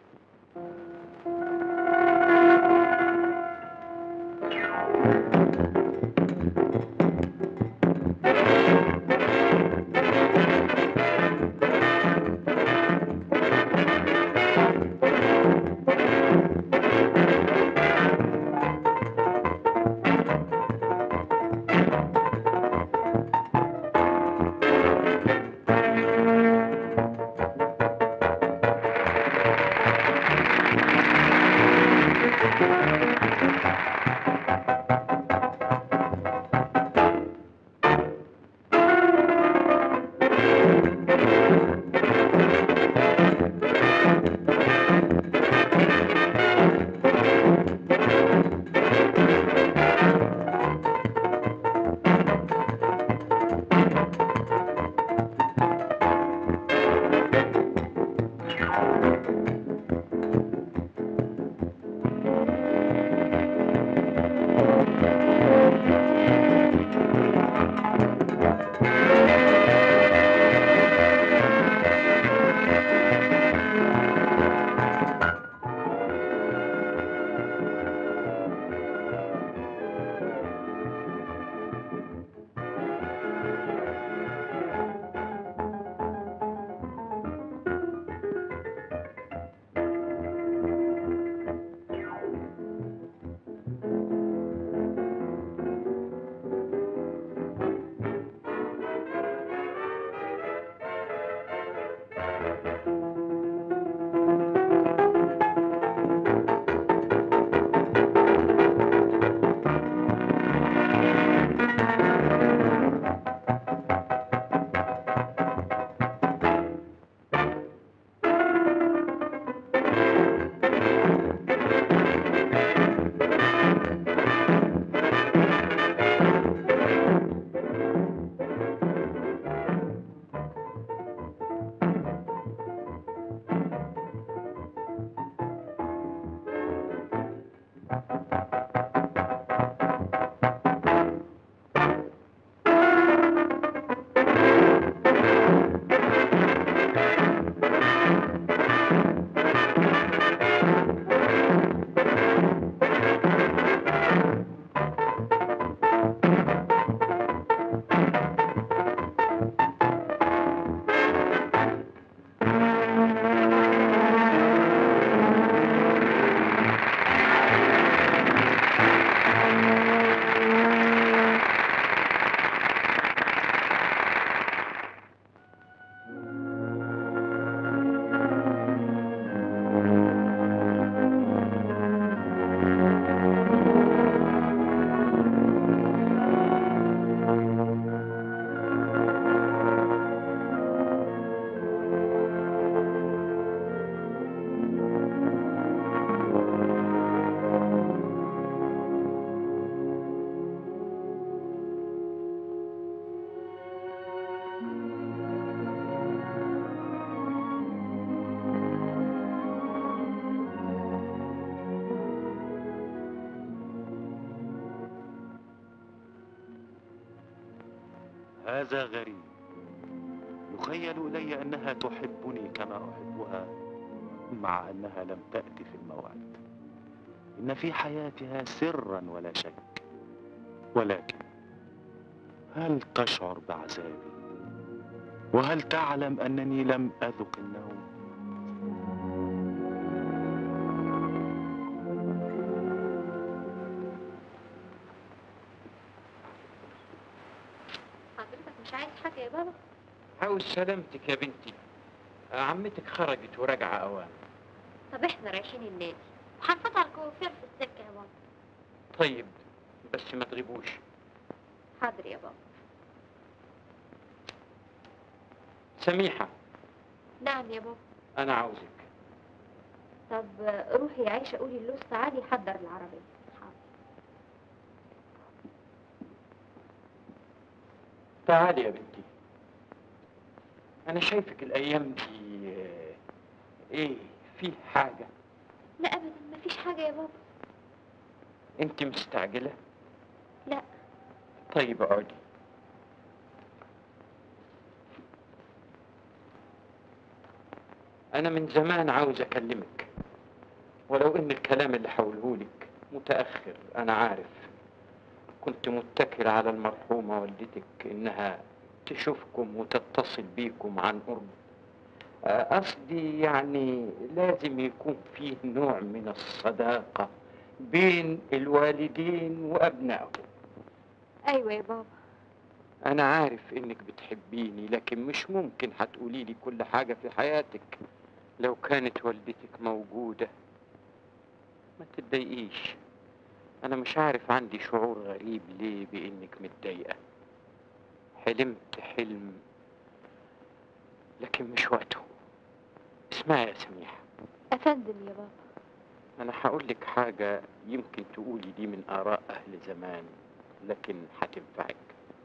هذا غريب. يخيل إلي أنها تحبني كما أحبها، مع أنها لم تأتي في الموعد. إن في حياتها سرا ولا شك، ولكن هل تشعر بعذابي؟ وهل تعلم أنني لم أذق النوم؟ مش عايز حاجة يا بابا؟ عاوز سلامتك يا بنتي. عمتك خرجت وراجعة أوان. طب احنا رايحين النادي وهنفوت على الكوافير في السكة يا بابا. طيب بس ما تغيبوش. حاضر يا بابا. سميحة. نعم يا بابا. أنا عاوزك. طب روحي يا عيشة قولي اللوز تعالي يحضر العربية. تعالي يا بنتي. انا شايفك الايام دي ايه في حاجة؟ لا ابدا مفيش حاجة يا بابا. انت مستعجلة؟ لا. طيب اقعدي. انا من زمان عاوز اكلمك، ولو ان الكلام اللي هقولهولك متأخر. انا عارف كنت متكل على المرحومة والدتك انها تشوفكم وتتصل بيكم عن قرب. قصدي يعني لازم يكون فيه نوع من الصداقة بين الوالدين وأبنائهم. ايوه يا بابا. أنا عارف إنك بتحبيني، لكن مش ممكن هتقولي لي كل حاجة في حياتك. لو كانت والدتك موجودة ما تتضايقيش. أنا مش عارف، عندي شعور غريب ليه بإنك متضايقة. حلمت حلم لكن مش وقته. اسمعي يا سميحة. افندم يا بابا. أنا هقول لك حاجة يمكن تقولي دي من آراء أهل زمان، لكن هتنفعك.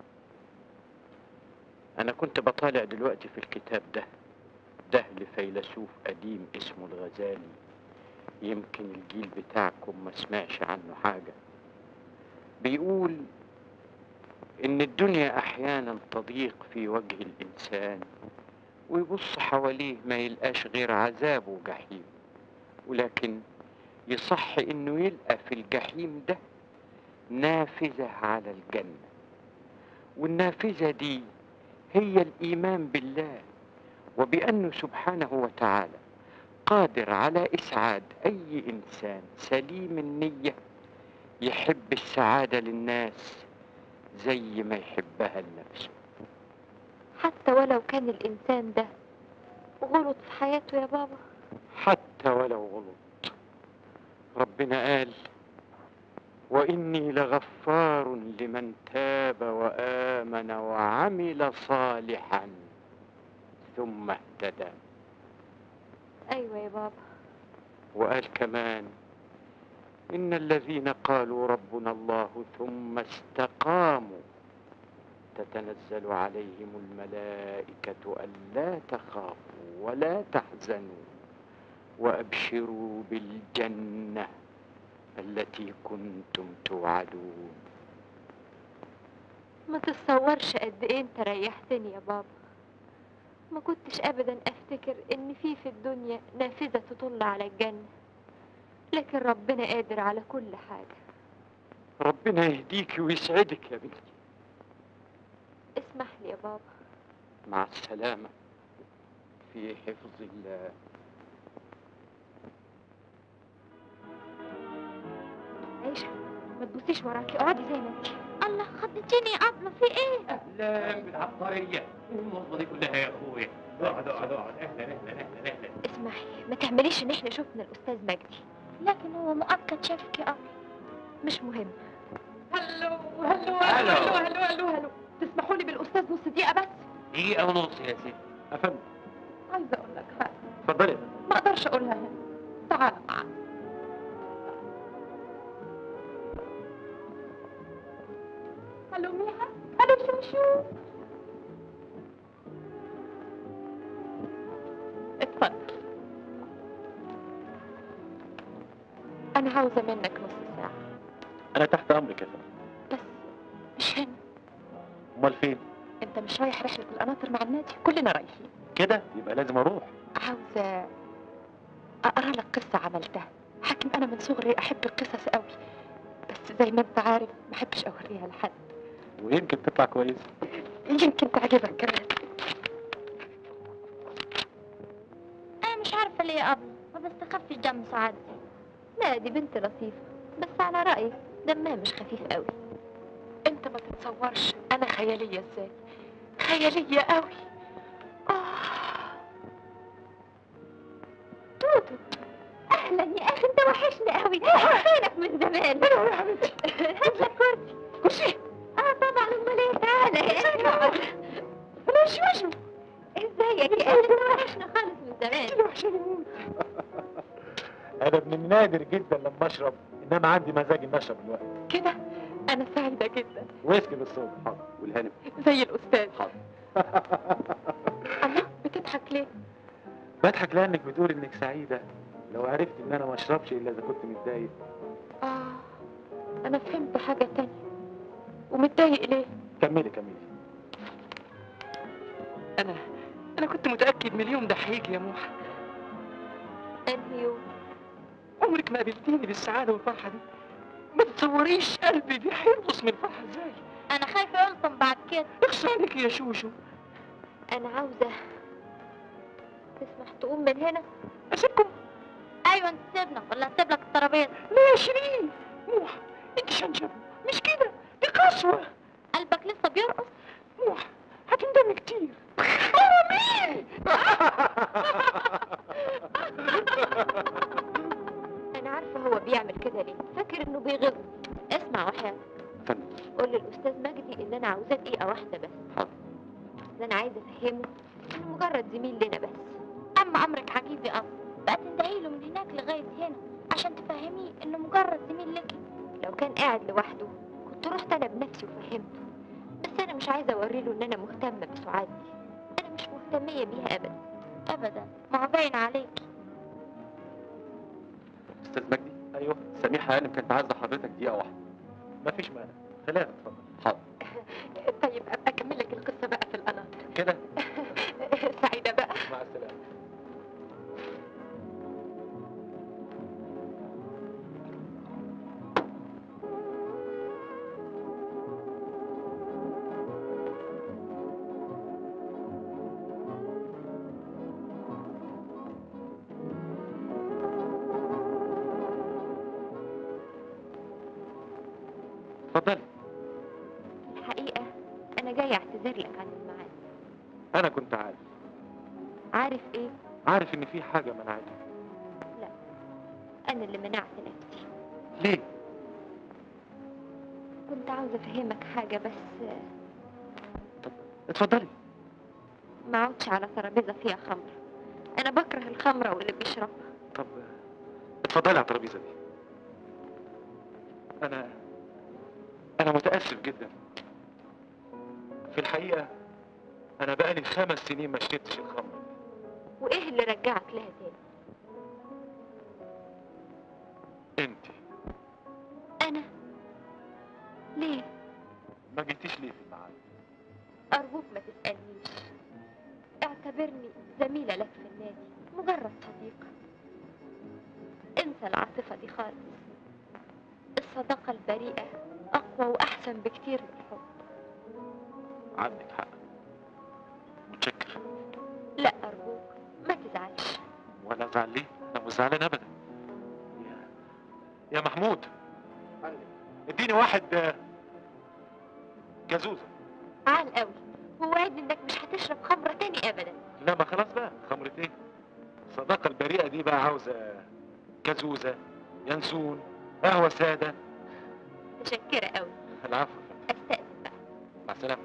أنا كنت بطالع دلوقتي في الكتاب ده لفيلسوف قديم اسمه الغزالي. يمكن الجيل بتاعكم ما سمعش عنه حاجة. بيقول إن الدنيا أحيانا تضيق في وجه الإنسان ويبص حواليه ما يلقاش غير عذاب وجحيم، ولكن يصح إنه يلقى في الجحيم ده نافذة على الجنة، والنافذة دي هي الإيمان بالله وبأنه سبحانه وتعالى قادر على إسعاد أي إنسان سليم النية يحب السعادة للناس زي ما يحبها لنفسه. حتى ولو كان الانسان ده غلط في حياته يا بابا. حتى ولو غلط. ربنا قال وإني لغفار لمن تاب وآمن وعمل صالحا ثم اهتدى. ايوه يا بابا. وقال كمان إن الذين قالوا ربنا الله ثم استقاموا تتنزل عليهم الملائكة ألا تخافوا ولا تحزنوا وأبشروا بالجنة التي كنتم توعدون. ما تتصورش قد ايه انت ريحتني يا بابا. ما كنتش ابدا افتكر ان في الدنيا نافذة تطل على الجنة، لكن ربنا قادر على كل حاجة. ربنا يهديك ويسعدك يا بنتي. اسمح لي يا بابا. مع السلامة في حفظ الله. عيشة ما تبصيش وراكي، اقعدي زي ما انتي. الله خضتيني يا أبلة، في ايه؟ اهلا بالعبقرية. المواظبة دي كلها يا اخويا. اقعد اقعد اقعد. اهلا اهلا اهلا اهلا. اسمحي ما تعمليش ان احنا شفنا الاستاذ مجدي. لكن هو مؤكد شافك يا أبلة. مش مهم. هلو هلو هلو هلو هلو هلو هلو. تسمحوا لي بالاستاذ نص دقيقه بس؟ دقيقة ونص يا سيدي. افندم عايزه اقول لك حاجه اتفضلي. ما اقدرش اقولها هنا. تعال معايا. هلو ميحا. هلو شوشو. اتفضل. انا عاوزة منك نص ساعة. انا تحت امرك يا فندم. بس مش هنا. امال فين؟ انت مش رايح رحله القناطر مع النادي؟ كلنا رايحين. كده يبقى لازم اروح. عاوزه اقرا لك قصه عملتها. حاكم انا من صغري احب القصص قوي، بس زي ما انت عارف ما احبش اوريها لحد. ويمكن تطلع كويس. يمكن تعجبك كمان. أنا مش عارفة ليه يا أبلة ما بستخفش دم سعادتي. لا دي بنت لطيفة، بس على رأيك دمها مش خفيف قوي. انت ما تتصورش انا خياليه ازاي. خياليه قوي. توتو اهلا يا اخي، انت وحشني قوي. فينك من زمان؟ يا حبيبتي. هات لك كرسي. كرسي. طبعا امال ايه، تعالى اقعد. شوشو. ازيك يا اخي، انت وحشنا خالص من زمان. وحشاني موت. انا من النادر جدا لما اشرب، انما عندي مزاج اني اشرب دلوقتي. كده انا سعيده جدا. ويسكي بالصوت. حاضر. والهانم زي الاستاذ. حاضر. الله بضحك لانك بتقول انك سعيده. لو عرفت ان انا ما اشربش الا اذا كنت متضايق. انا فهمت حاجه تانية. ومتضايق ليه؟ كملي. انا كنت متاكد من اليوم ده هيجي يا موحه. انهي يوم؟ عمرك ما قابلتيني بالسعاده والفرحه دي. ما تتصوريش قلبي بيحرقص من الفرحه ازاي. انا خايفه يلطم بعد كده. اخص عليك يا شوشو. انا عاوزه تسمح تقوم من هنا. اسيبكم؟ ايوه انت سيبنا ولا هسيب لك الترابيزه؟ لا يا شيرين، موحه انت شنشب مش كده، دي قسوه. قلبك لسه بيرقص؟ موحه هتندمي كتير. مين؟ انا عارفه هو بيعمل كده ليه. فاكر انه بيغض. اسمع وحياتك، قول للاستاذ مجدي ان انا عاوزاه دقيقه واحده بس. حاضر. بس انا عايزه افهمه انه مجرد زميل لنا بس. اما امرك عجيب يا اب، بقى تندهي له من هناك لغايه هنا عشان تفهميه انه مجرد زميل لك. لو كان قاعد لوحده كنت رحت انا بنفسي وفهمته، بس انا مش عايزه اوري له ان انا مهتمه بسعادتي. انا مش مهتميه بيها ابدا ابدا، ما هو باين عليكي. استاذ مجدي. ايوه. سميحه هانم كانت عايزه حضرتك دقيقه واحده. مفيش مانع، خليها تتفضل. حاضر. طيب ابقى اكمل لك القصه بقى في القناه كده. سعيده بقى. مع السلامه. اتفضلي. الحقيقه انا جايه اعتذر لك عن الميعاد. انا كنت عارف. عارف ايه؟ عارف ان في حاجه منعتك. انا اللي منعت نفسي. ليه؟ كنت عاوزه افهمك حاجه بس اتفضلي. ما اقعدش على ترابيزه فيها خمر. انا بكره الخمره واللي بيشربها. طب اتفضلي على الترابيزه دي. انا متاسف جدا. في الحقيقه انا بقالي 5 سنين ما شربتش الخمر. وايه اللي رجعك لها تاني؟ انت انا ليه؟ ما جيتيش ليه في الميعاد؟ ارجوك ما تسالنيش. اعتبرني زميله لك في النادي، مجرد صديقه. انسى العاطفه دي خالص. الصداقه البريئه اقوى واحسن بكتير من الحب. عندك حق. متشكر. لا ارجوك ما تزعلش. ولا ازعل ليه؟ انا مش زعلان ابدا. يا محمود، اديني واحد جازوزه. عال قوي. ووعد انك مش هتشرب خمره تاني ابدا. لا ما خلاص بقى، خمرة ايه؟ الصداقة البريئة دي بقى عاوزة جازوزة، ينسون، قهوة سادة. متشكره قوي. العفو. استأذن بقى. مع السلامة.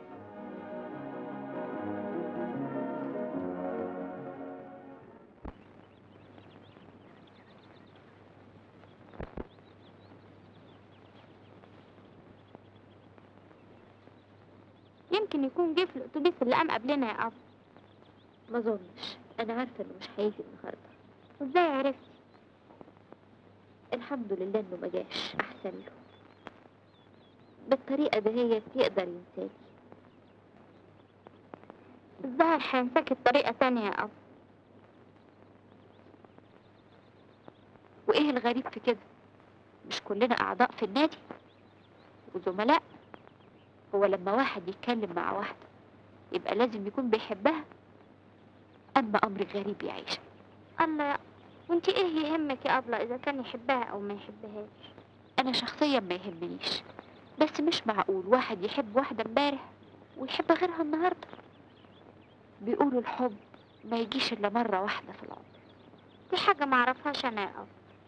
يمكن يكون جه في الاتوبيس اللي قام قبلنا يا اب. ما اظنش. انا عارفه انه مش هيجي النهارده. ازاي عرفتي؟ الحمد لله انه ما جاش. احسن له. بالطريقه دهيت يقدر ينساني. الظاهر هينساكي بطريقه تانية يا اب. وايه الغريب في كده؟ مش كلنا اعضاء في النادي وزملاء؟ هو لما واحد يتكلم مع واحده يبقى لازم يكون بيحبها؟ اما امر غريب يا عيشه. الله يا وانتي ايه يهمك يا ابله اذا كان يحبها او ما يحبهاش؟ انا شخصيا ما يهمنيش، بس مش معقول واحد يحب واحده امبارح ويحب غيرها النهارده. بيقولوا الحب ما يجيش الا مره واحده في العمر. دي حاجه ما اعرفهاش انا يا اب.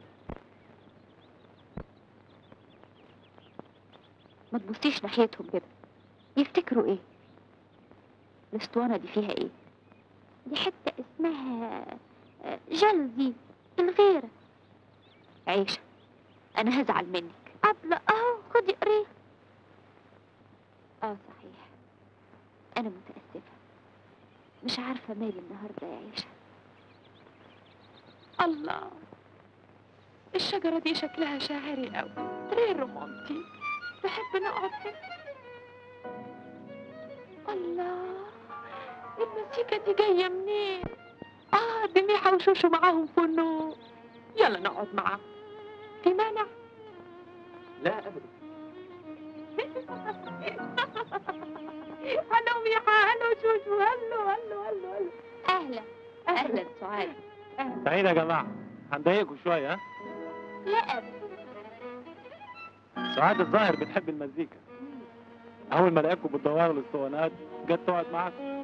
ما تبصيش ناحيتهم كده. يفتكروا ايه؟ الاسطوانه دي فيها ايه؟ دي حته اسمها جلدي الغيره. عيشه انا هزعل منك. ابله اهو خدي قريه. صحيح. انا متاسفه. مش عارفه مالي النهارده يا عيشه. الله، الشجرة دي شكلها شاعري قوي، غير رومانتيك. تحب نقعد هنا؟ الله، المزيكا دي جاية منين؟ دي ميحة وشوشو معاهم فنون. يلا نقعد معاهم، في مانع؟ لا ابدا. هلو ميحة، هلو شوشو، هلو هلو هلو هلو. اهلا اهلا سعاد. تعالوا يا جماعه، هنضايقكم شويه ها؟ لا ابدا. سعاد الظاهر بتحب المزيكا. اول ما لقيتكم بتدوروا الاسطوانات جت تقعد معاكم.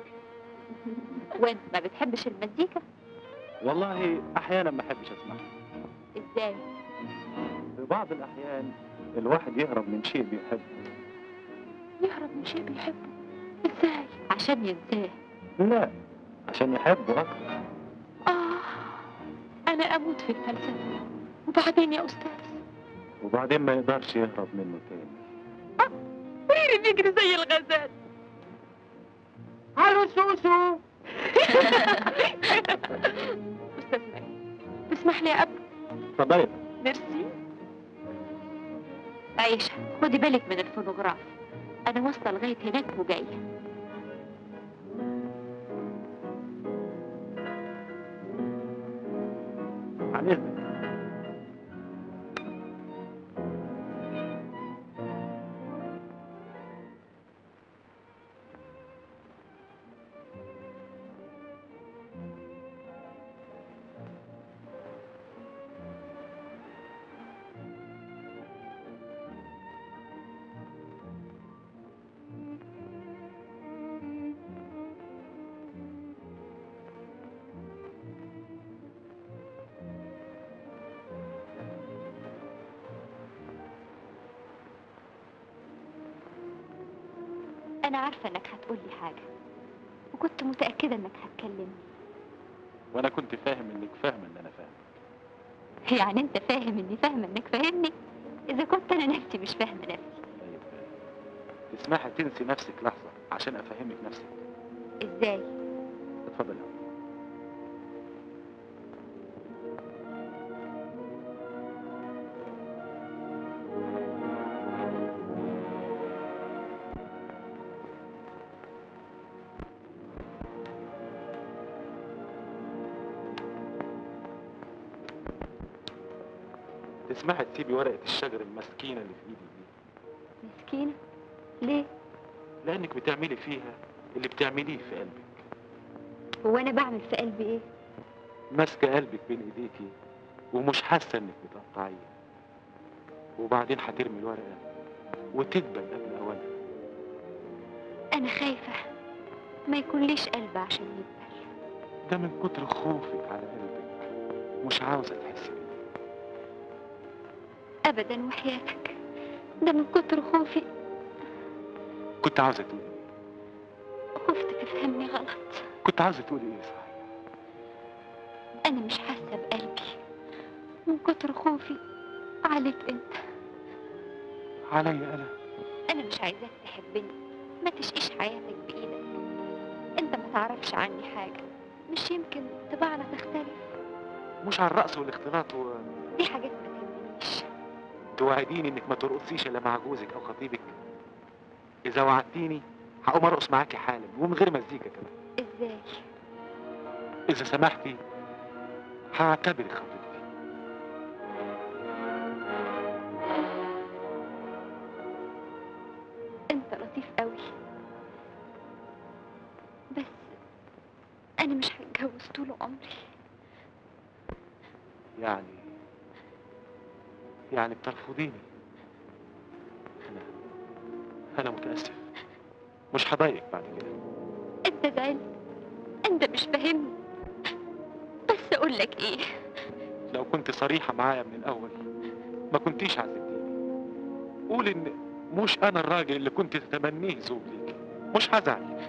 وانت ما بتحبش المزيكا؟ والله احيانا ما احبش اسمعها. ازاي؟ في بعض الاحيان الواحد يهرب من شيء بيحبه. يهرب من شيء بيحبه؟ ازاي؟ عشان ينساه. لا، عشان يحبه اكتر. انا اموت في الفلسفة. وبعدين يا استاذ؟ وبعدين ما يقدرش يهرب منه تاني. ريري بيجري زي الغزال. الو سوسو. استاذ مريم، تسمح لي يا اب؟ اتفضلي. ميرسي. عيشة، خدي بالك من الفونوغراف، انا واصله لغايه هناك وجايه. عن اذنك. انا عارفه انك هتقولي حاجه، وكنت متاكده انك هتكلمني. وانا كنت فاهم انك فاهمه ان انا فاهم. يعني انت فاهم اني فاهمه انك فاهمني؟ اذا كنت انا نفسي مش فاهمه نفسي. طيب تسمحي تنسي نفسك لحظه عشان افهمك نفسك. ازاي؟ اتفضلي. تسمحي تسيبي ورقة الشجر المسكينة اللي في ايدي دي؟ مسكينه؟ ليه؟ لانك بتعملي فيها اللي بتعمليه في قلبك. هو انا بعمل في قلبي ايه؟ ماسكة قلبك بين ايديكي ومش حاسة انك بتقطعيه. وبعدين هترمي الورقة وتدبل قبل اوانها. انا خايفه ما يكونليش قلب عشان يدبل. ده من كتر خوفك على قلبك مش عاوزة تحسي بيه. ابدا وحياتك، ده من كتر خوفي. كنت عاوزة تقولي ايه؟ خفت تفهمني غلط. كنت عاوزة تقولي ايه صحيح؟ انا مش حاسه بقلبي من كتر خوفي عليك انت. عليا انا؟ انا مش عايزاك تحبني، ما تشقيش حياتك بايدك. انت ما تعرفش عني حاجه، مش يمكن طباعنا تختلف. مش على الرقص والاختلاط دي حاجات ما تهمنيش. توعديني انك ما ترقصيش الا مع جوزك او خطيبك؟ اذا وعدتيني هقوم ارقص معاكي حالا ومن غير مزيكا كمان. ازاي؟ اذا سمحتي هعتبرك خطيبتي. انت لطيف قوي، بس انا مش هتجوز طول عمري. يعني بترفضيني؟ انا متاسف، مش هضايقك بعد كده. انت زعلت، انت مش فاهمني. بس اقول لك ايه، لو كنت صريحه معايا من الاول ما كنتيش عذبتيني. قول ان مش انا الراجل اللي كنت تتمنيه زوج ليكي، مش هزعل.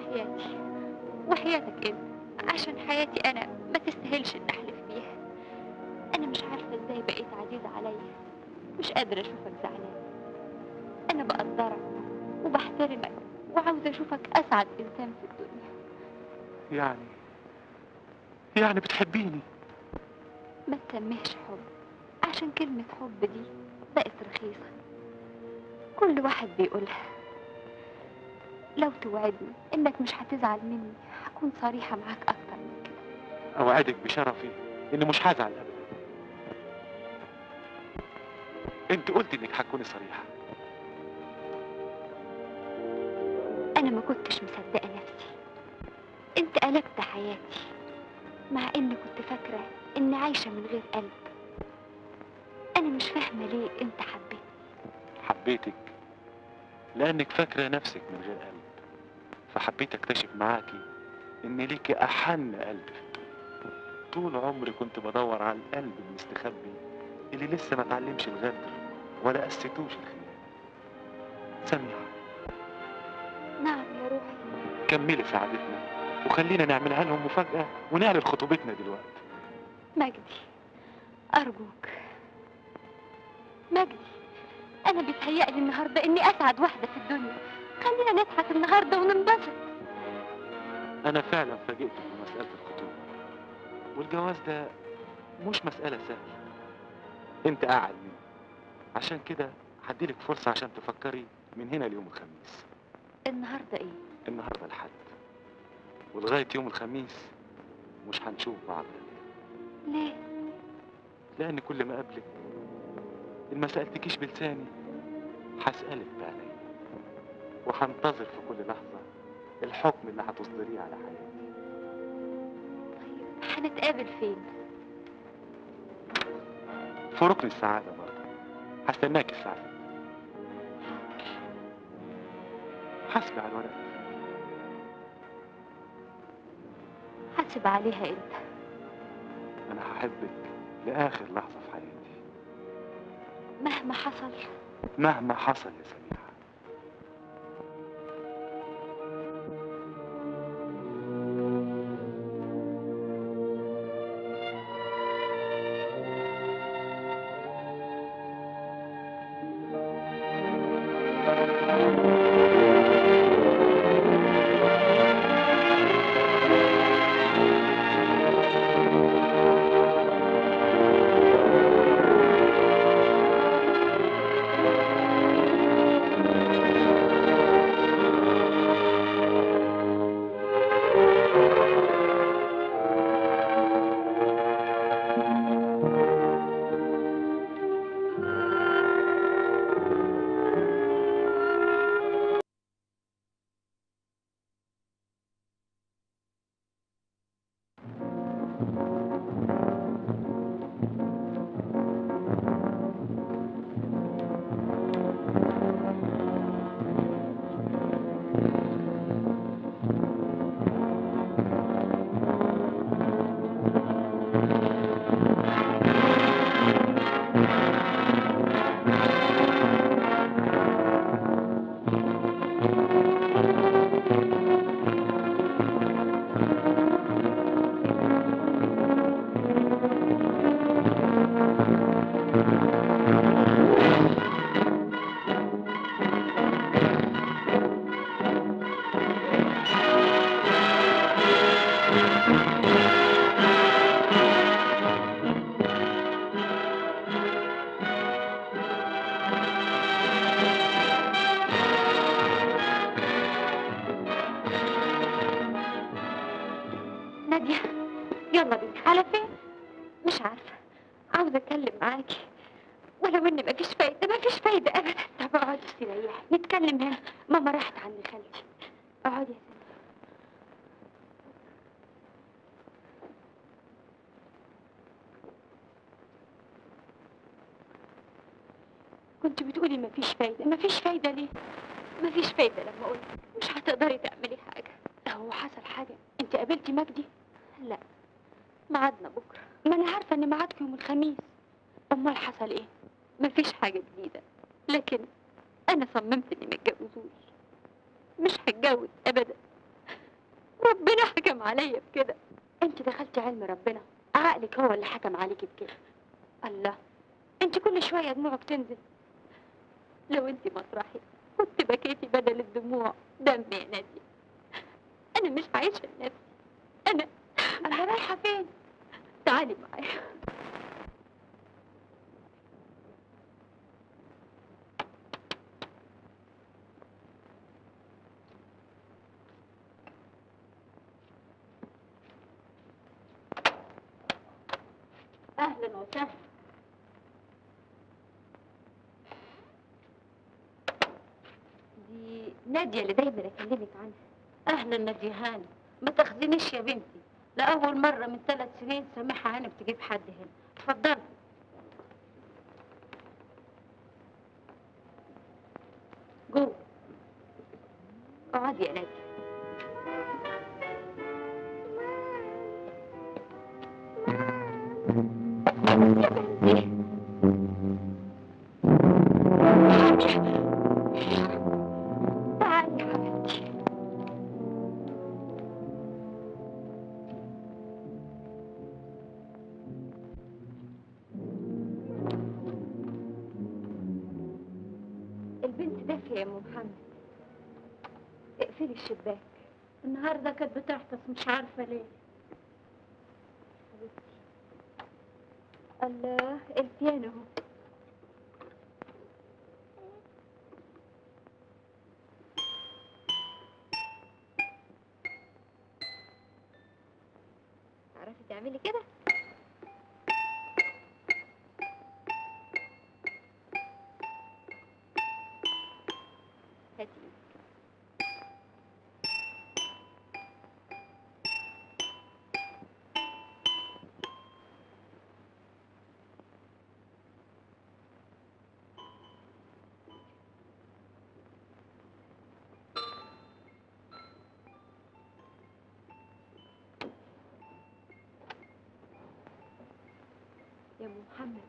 وحياتك انت، عشان حياتي انا ما تستاهلش ان احلف بيها. انا مش عارفه ازاي بقيت عزيزه عليا، مش قادره اشوفك زعلان. انا بقدرك وبحترمك وعاوزه اشوفك اسعد انسان في الدنيا. يعني بتحبيني؟ ما تسميهش حب، عشان كلمة حب دي بقت رخيصة، كل واحد بيقولها. لو توعدني انك مش هتزعل مني هكون صريحة معاك اكتر من كده. اوعدك بشرفي اني مش هزعل ابدا. انت قلت انك هتكوني صريحة. انا ما كنتش مصدقة نفسي، انت قلبت حياتي، مع اني كنت فاكرة اني عايشة من غير قلب. انا مش فاهمة ليه انت حبيتني. حبيتك لانك فاكرة نفسك من غير قلب، فحبيت اكتشف معاكي ان ليكي احن قلب. طول عمري كنت بدور على القلب المستخبي اللي لسه ما اتعلمش الغدر ولا قستوش الخيانة. سميحة. نعم يا روحي. كملي سعادتنا وخلينا نعملها لهم مفاجأة ونعلن خطوبتنا دلوقتي. مجدي ارجوك مجدي، انا بيتهيألي النهارده اني اسعد واحدة في الدنيا، خلينا نضحك النهارده وننبسط. انا فعلا فاجئت بمسألة الخطوبة، والجواز ده مش مسألة سهلة. انت قاعد مني، عشان كده هديلك فرصة عشان تفكري من هنا ليوم الخميس. النهارده ايه؟ النهارده الحد، ولغاية يوم الخميس مش هنشوف بعض. ليه؟ لأن كل ما قابلك إن ما سألتكيش بلساني هسألك بعيني، وهنتظر في كل لحظة الحكم اللي هتصدريه على حياتي. طيب هنتقابل فين؟ في ركن السعادة برضه، هستناك الساعة 6. حاسبي على الورق. حاسب عليها انت. أنا هحبك لآخر لحظة في حياتي مهما حصل. مهما حصل يا سميحة. نادية يلا بينا. على فين؟ مش عارفة، عاوزة اتكلم معاكي ولو ان مفيش فايدة. مفيش فايدة ابدا. طب اقعدي استريحي نتكلم هنا. ماما راحت عند خالتي. اقعدي يا سيدي. كنت بتقولي مفيش فايدة. مفيش فايدة ليه؟ مفيش فايدة لما قلت مش هتقدري تعملي حاجة. هو حصل حاجة؟ انت قابلتي مجدي؟ لا، ميعادنا بكرة. ما انا عارفة ان ميعادكم يوم الخميس. امال حصل ايه؟ مفيش حاجة جديدة، لكن انا صممت اني ما اتجوزوش. مش هتجوز ابدا. ربنا حكم عليا بكده. انت دخلتي علم ربنا، عقلك هو اللي حكم عليكي بكده. الله، انت كل شوية دموعك تنزل. لو انت مطرحي كنت بكيتي بدل الدموع دم يا نادية. انا مش عايشة لنفسي. انا رايحة فين؟ تعالي معايا. اهلا وسهلا. دي نادية اللي دايما اكلمك عنها. اهلا نادية هانم، ما تاخذينيش يا بنتي، لأول مرة من 3 سنين سامحة هانم تجيب حد هنا. اتفضلي. جوه. اقعدي يا نادية. تعالي يا حبيبتي. البنت دافية يا ام محمد. اقفلي الشباك. النهارده كانت بتعطس مش عارفة ليه. الله، البيانو اهو. تعرفي تعملي كده؟ هاتي ايدك. يا ام محمد،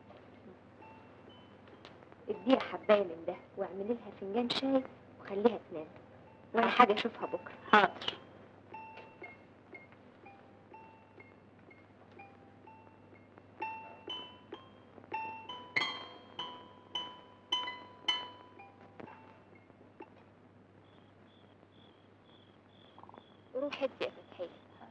اديها حبايه من ده واعملي لها فنجان شاي وخليها تنام، وانا حاجه اشوفها بكره. حاضر. روحي انت يا فتحيه.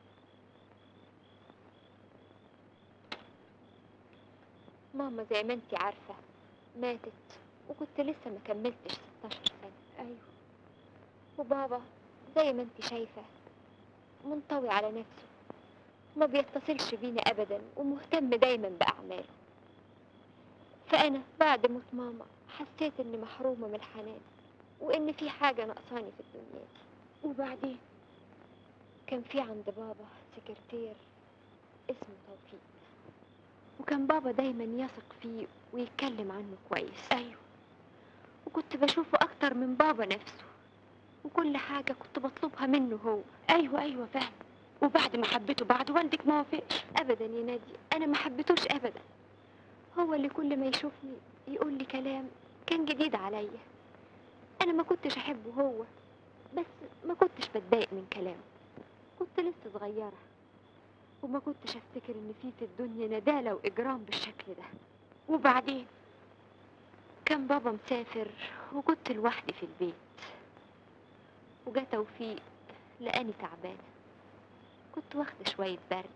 ماما زي ما انت عارفه ماتت وكنت لسه ما كملتش 16 سنه. ايوه. وبابا زي ما انت شايفه منطوي على نفسه، ما بيتصلش بينا ابدا ومهتم دايما باعماله. فانا بعد موت ماما حسيت اني محرومه من الحنان وان في حاجه ناقصاني في الدنيا دي. وبعدين كان في عند بابا سكرتير اسمه توفيق، وكان بابا دايما يثق فيه ويتكلم عنه كويس. ايوه. وكنت بشوفه اكتر من بابا نفسه، وكل حاجه كنت بطلبها منه هو. ايوه فاهم. وبعد ما حبيته بعد والدك ما وافقش؟ ابدا يا نادي، انا ما حبيتوش ابدا. هو اللي كل ما يشوفني يقول لي كلام كان جديد عليا. انا ما كنتش احبه هو، بس ما كنتش بتضايق من كلامه. كنت لسه صغيره وما كنتش افتكر ان في الدنيا ندالة واجرام بالشكل ده. وبعدين كان بابا مسافر وكنت لوحدي في البيت، وجا توفيق لقاني تعبانه، كنت واخده شويه برد،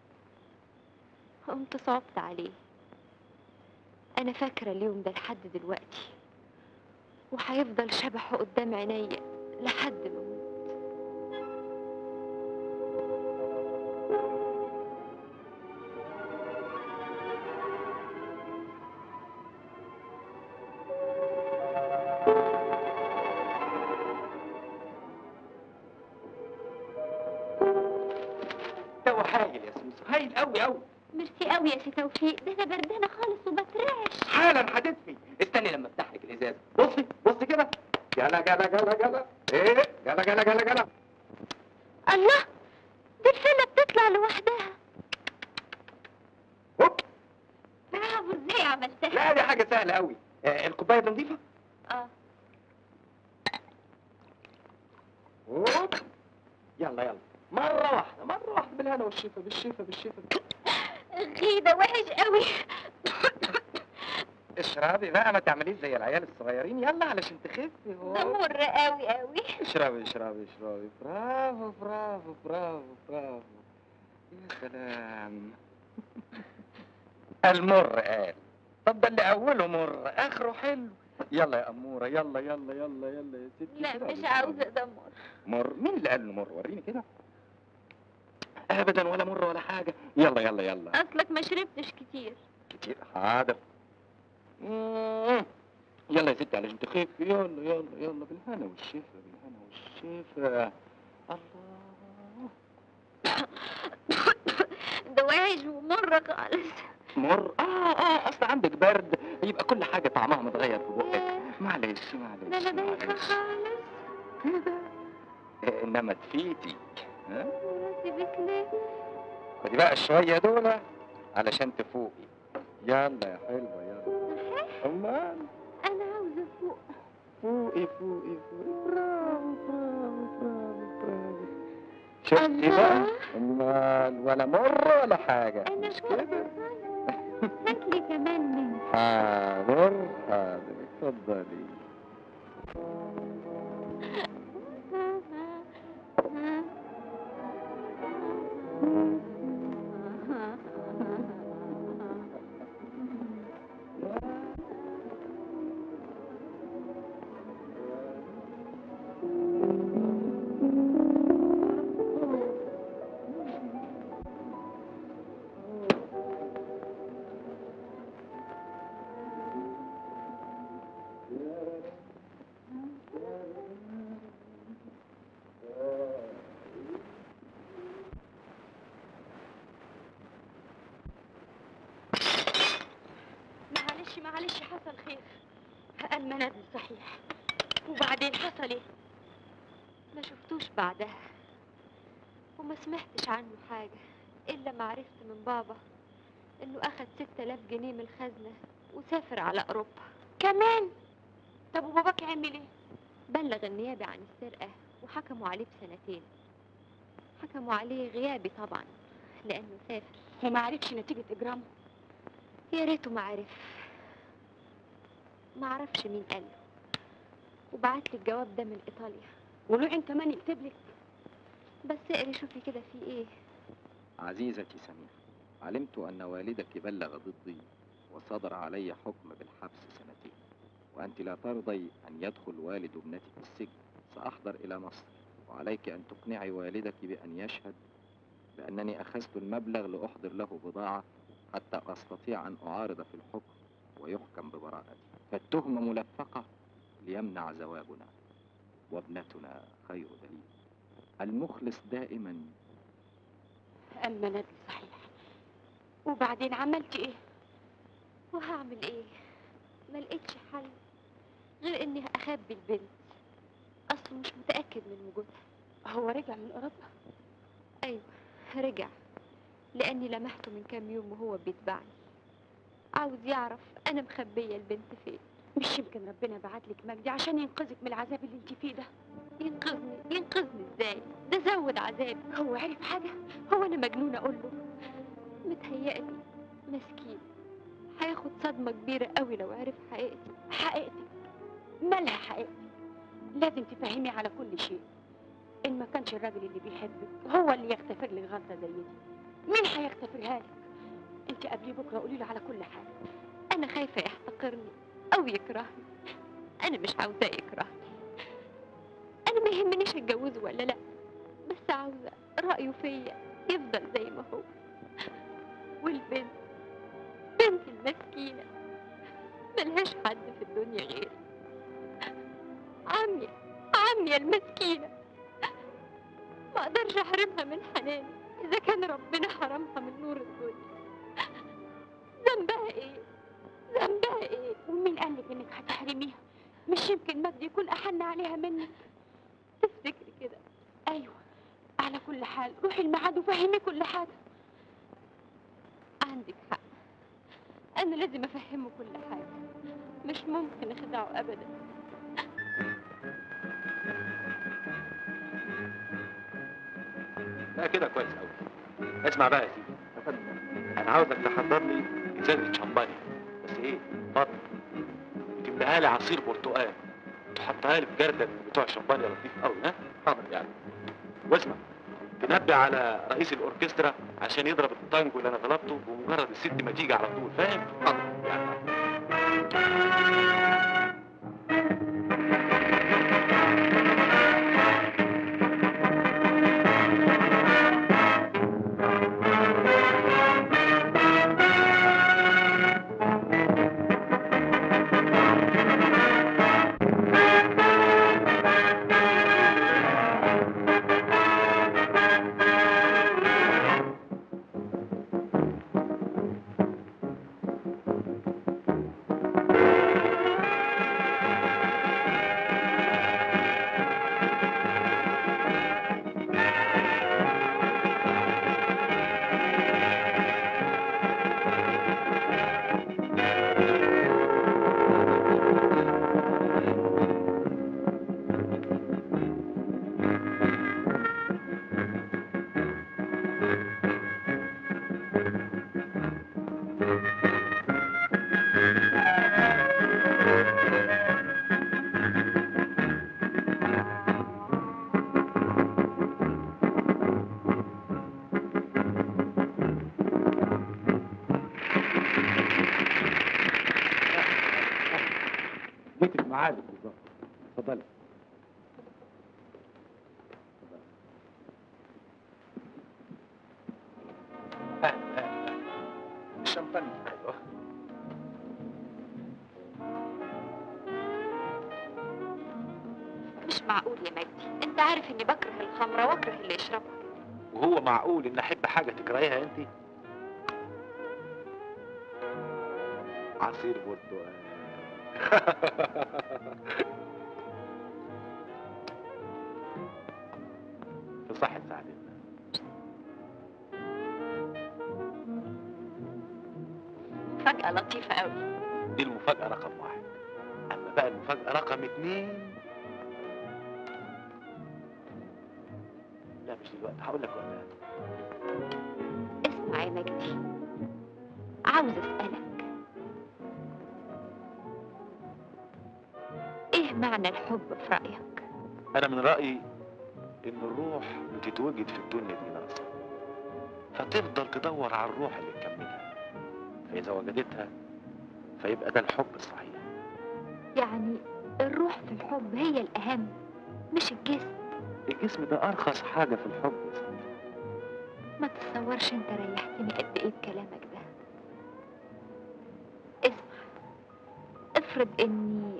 قمت صعبت عليه. انا فاكره اليوم ده لحد دلوقتي، وهيفضل شبحه قدام عينيا لحد ما اموت. تو هايل يا سوسو، هايل قوي قوي. ميرسي قوي يا سي توفيق، ده انا بردانه خالص وبترعش. حالا هتدفي، استني لما افتح لك الازازه. بصي كده. جلا جلا جلا جلا. ايه؟ جلا جلا جلا جلا. الله، دي الفيلة بتطلع لوحدها. هوب. برافو، ازاي عملتها؟ لا دي حاجه سهله قوي. الكوبايه دي نظيفه؟ اه. هوب. يلا مرة واحدة بالهنا والشفا بالشفا. غيدة وحش قوي. اشربي بقى، ما تعمليش زي العيال الصغيرين، يلا علشان تخفي. ده مر قوي. اشربي. برافو. يا سلام. المر قال. طب ده اللي اوله مر اخره حلو. يلا يا اموره، يلا يا ستي. لا مش عاوزة ده مر. مين اللي قال له مر؟ وريني كده. ابدا ولا مر ولا حاجه. يلا اصلك ما شربتش كتير. كتير. حاضر. يلا يا ستي علشان تخف. يلا يلا يلا، بالهنا والشفا بالهنا والشفا. الله. ده وحش ومر خالص. مر؟ اصل عندك برد، يبقى كل حاجه طعمها متغير في بقك. معلش معلش. ده انا دايخه خالص كده. انما تفيتي. ها؟ راسي بتلف. خدي بقى الشويه دول علشان تفوقي. يلا يا حلوه يلا. امال انا عاوزه فوق. فوقي فوقي فوقي. برافو برافو برافو برافو. شفتي الله. بقى؟ امال ولا مر ولا حاجه. انا مش فوق كده؟ هاتلي كمان مني. حاضر حاضر، اتفضلي. معلش حصل خير. أما ندل صحيح. وبعدين حصل ايه؟ ما شفتوش بعدها وما سمعتش عنه حاجة إلا ما عرفت من بابا إنه أخد 6000 جنيه من الخزنة وسافر على أوروبا. كمان؟ طب وباباك عمل ايه؟ بلغ النيابة عن السرقة وحكموا عليه ب2 حكموا عليه غيابي طبعا لأنه سافر. وما عرفش نتيجة إجرامه؟ يا ريته ما عرف. ما عرفش مين قاله وبعت لي الجواب ده من إيطاليا. ولوعن كمان يكتب لك؟ بس اقري شوفي كده في ايه. عزيزتي سمير، علمت أن والدك بلغ ضدي وصدر علي حكم بالحبس 2 وأنت لا ترضي أن يدخل والد ابنتك السجن. سأحضر إلى مصر وعليك أن تقنعي والدك بأن يشهد بأنني أخذت المبلغ لأحضر له بضاعة حتى أستطيع أن أعارض في الحكم ويحكم ببراءتي. فالتهمة ملفقة ليمنع زواجنا وابنتنا خير دليل. المخلص دائما. أما ندل صحيح. وبعدين عملت ايه؟ وهعمل ايه؟ ما لقيتش حل غير اني اخبي البنت. اصله مش متأكد من وجودها. هو رجع من أوروبا؟ ايوه رجع، لاني لمحته من كام يوم وهو بيتبعني. عاوز يعرف انا مخبية البنت فين. مش يمكن ربنا بعتلك مجدي عشان ينقذك من العذاب اللي انت فيه ده؟ ينقذني ازاي؟ ده زود عذابي. هو عرف حاجة؟ هو انا مجنونة اقول له؟ متهيألي مسكين هياخد صدمة كبيرة قوي لو عرف حقيقتي. حقيقتك؟ مالها حقيقتك؟ لازم تفهمي على كل شيء. ان ما كانش الراجل اللي بيحبك هو اللي يغتفر لك غلطة زي دي، مين هيغتفرها لك؟ انت قبلي بكرة قولي له على كل حاجة. انا خايفة يحتقرني او يكرهني. انا مش عاوزاه يكرهني. انا ما يهمنيش اتجوزه ولا لا، بس عاوزة رأيه فيا يفضل زي ما هو. والبنت بنتي المسكينة ملهاش حد في الدنيا غيري. عمي المسكينة ما اقدرش احرمها من حناني اذا كان ربنا حرمها من نور الدنيا. ذنبها ايه؟ ومين قالك انك هتحرميها؟ مش يمكن مجدي يكون احن عليها منك؟ تفتكري كده؟ ايوه. على كل حال روحي الميعاد وفهمي كل حاجة. عندك حق، انا لازم افهمه كل حاجة. مش ممكن اخدعه ابدا. لا كده كويس قوي. اسمع بقى يا سيدي، انا عاوزك تحضر لي ازازه شمبانيا، بس ايه؟ فضل وتملاها لي عصير برتقال، تحطها لي في جردل بتوع شمبانيا لطيف قوي. ها؟ حاضر يعني. واسمع، تنبه على رئيس الاوركسترا عشان يضرب التانجو اللي انا طلبته بمجرد الست ما تيجي على طول، فاهم؟ حاضر يعني. ميعادك بالظبط. اتفضلي. اهلا. الشمبانيا. ايوه. مش معقول يا مجدي، انت عارف اني بكره الخمره واكره اللي يشربها. وهو معقول ان احب حاجه تكرهيها انت؟ عصير برتقال. في صحة سعادتنا. مفاجأة لطيفة قوي. دي المفاجأة رقم 1. أما بقى المفاجأة رقم 2، لا مش دلوقتي، هقول لك وقتها. اسمع يا مجدي، عاوز اسألك، ايه معنى الحب في رأيك؟ أنا من رأيي إن الروح بتتوجد في الدنيا دي ناقصة، فتفضل تدور على الروح اللي تكملها، فإذا وجدتها فيبقى ده الحب الصحيح. يعني الروح في الحب هي الأهم مش الجسم؟ الجسم ده أرخص حاجة في الحب يا سيدي. ما تتصورش انت ريحتني قد ايه بكلامك ده. اسمع، افرض اني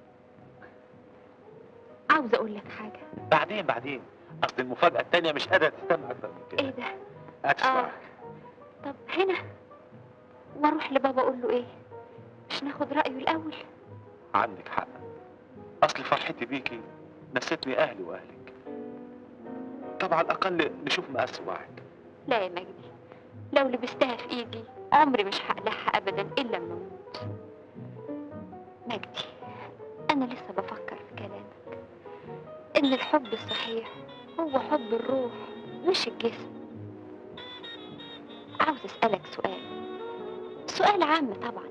عاوز اقول لك حاجة. بعدين أصل المفاجأة التانية مش قادرة تستنى أكتر من كده. ايه ده؟ هتسمع. طب هنا، واروح لبابا اقول له ايه؟ مش ناخد رأيه الاول؟ عندك حق، أصل فرحتي بيكي نستني أهلي وأهلك. طبعا على الأقل نشوف مقاس واحد. لا يا مجدي، لو لبستها في ايدي عمري مش هقلعها ابدا الا لما اموت. مجدي، انا لسه بفكر في كلامك ان الحب الصحيح هو حب الروح مش الجسم. عاوز اسألك سؤال عام طبعا.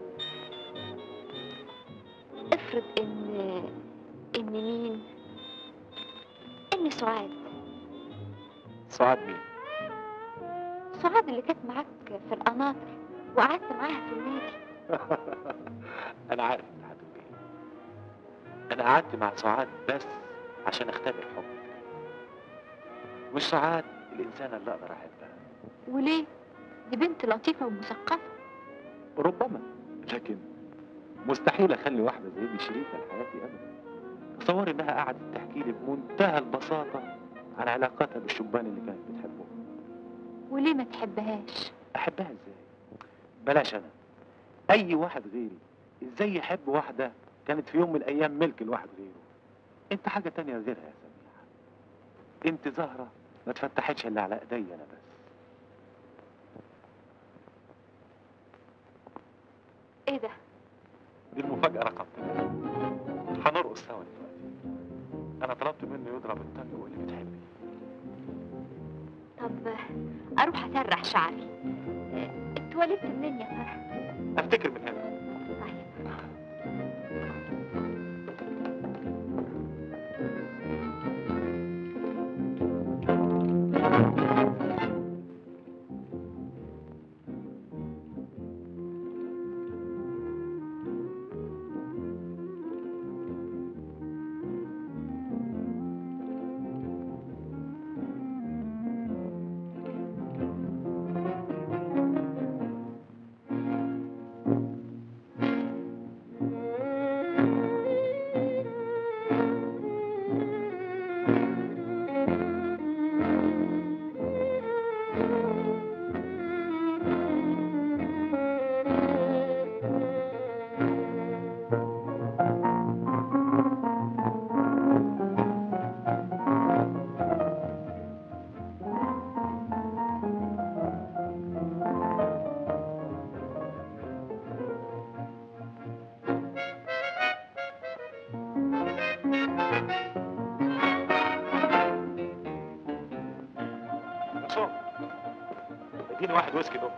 افرض ان مين؟ ان سعاد مين؟ سعاد اللي كانت معاك في القناطر وقعدت معاها في النادي. أنا عارف أنت هتقول إيه. أنا قعدت مع سعاد بس عشان أختبر حبك. مش سعاد الإنسانة اللي أقدر أحبها. وليه؟ دي بنت لطيفة ومثقفة. ربما، لكن مستحيل أخلي واحدة زي دي شريكة لحياتي أبدا. تصوري إنها قعدت تحكي لي بمنتهى البساطة عن علاقاتها بالشبان اللي كانت بتحبهم. وليه ما تحبهاش؟ أحبها إزاي؟ بلاش أنا، أي واحد غيري إزاي يحب واحدة كانت في يوم من الأيام ملك لواحد غيره؟ أنت حاجة تانية غيرها يا سميحة. أنت زهرة ما تفتحتش إلا على إيدي أنا بس. إيه ده؟ دي المفاجأة رقم 3. هنرقص سوا دلوقتي. أنا طلبت منه يضرب التانجو اللي بتحبي. طب أروح أسرح شعري. اتولدت منين يا فرح؟ أفتكر من هنا. طيب. اديني واحد ويسكي دول.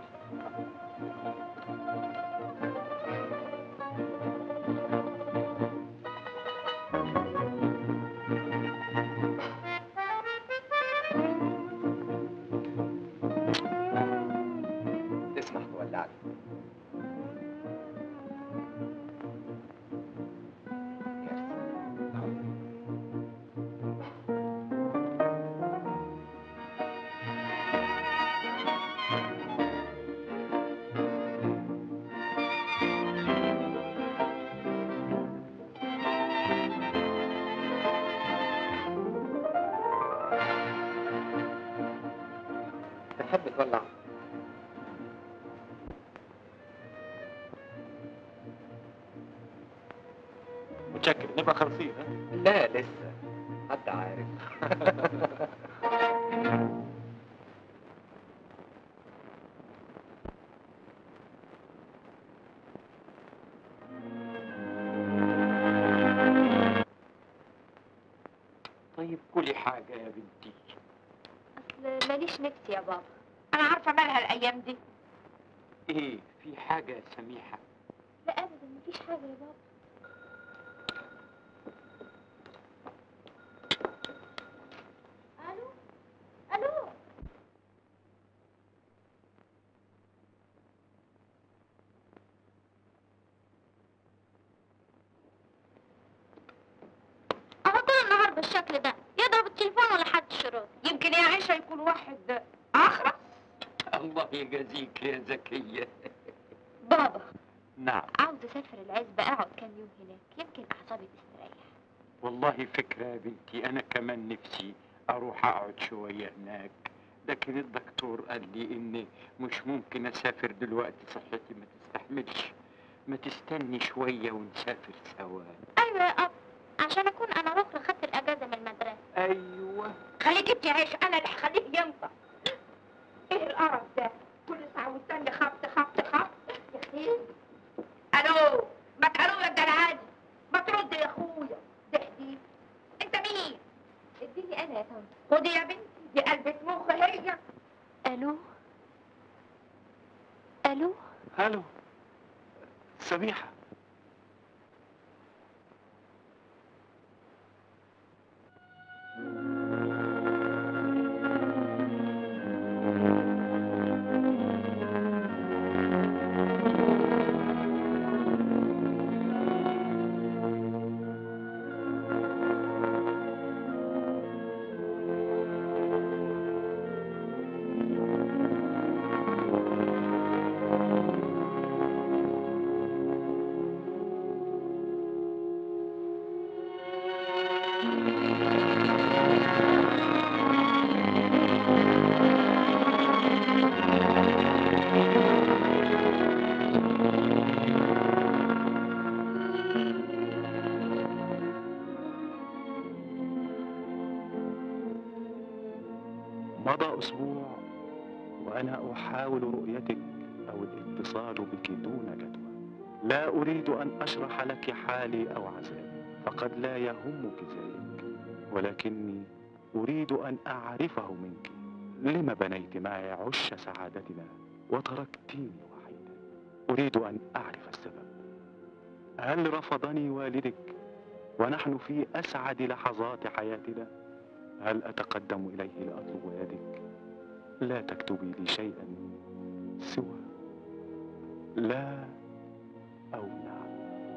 تسمح تولعني؟ يا تحب تولع؟ متشكر، نبقى خالصين ها؟ لا لسه، حد عارف. طيب كلي حاجة يا بنتي. اصل ماليش نفسي يا بابا. انا عارفه مالها الايام دي. ايه في حاجة يا سميحة؟ لا ابدا مفيش حاجه يا بابا. الو الو. اهو طول النهار بالشكل ده، يضرب التليفون ولا حد شرط. يمكن يا عيشه يكون واحد اخرس. الله يجازيك يا زكية. بابا نعم. عاوز اسافر العزبه اقعد كام يوم هناك، يمكن اعصابي تستريح. والله فكرة يا بنتي، أنا كمان نفسي أروح أقعد شوية هناك، لكن الدكتور قال لي إني مش ممكن أسافر دلوقتي، صحتي ما تستحملش، ما تستني شوية ونسافر سوا. ايوه يا اب، عشان اكون انا رخرة خدت الاجازة من المدرسة. أيوة. خليك انت عيش، انا اللي هخليه ينطق. ايه القرف ده؟ كل ساعه والتانيه خبط خبط خبط يا اخي. الو، ما تقولوا يا الجلعاني، ما ترد يا اخويا. ده دي انت مين؟ اديني انا يا طنط. خدي يا بنتي، دي قلبة مخ هي. الو الو. الو سميحة. مضى أسبوع وأنا أحاول رؤيتك أو الاتصال بك دون جدوى. لا أريد أن أشرح لك حالي أو عذابي، فقد لا يهمك ذلك، ولكني أريد أن أعرفه منك. لم بنيت معي عش سعادتنا وتركتيني وحيدا؟ أريد أن أعرف السبب. هل رفضني والدك ونحن في أسعد لحظات حياتنا؟ هل أتقدم إليه لأطلب يدك؟ لا تكتبي لي شيئا سوى لا أو نعم.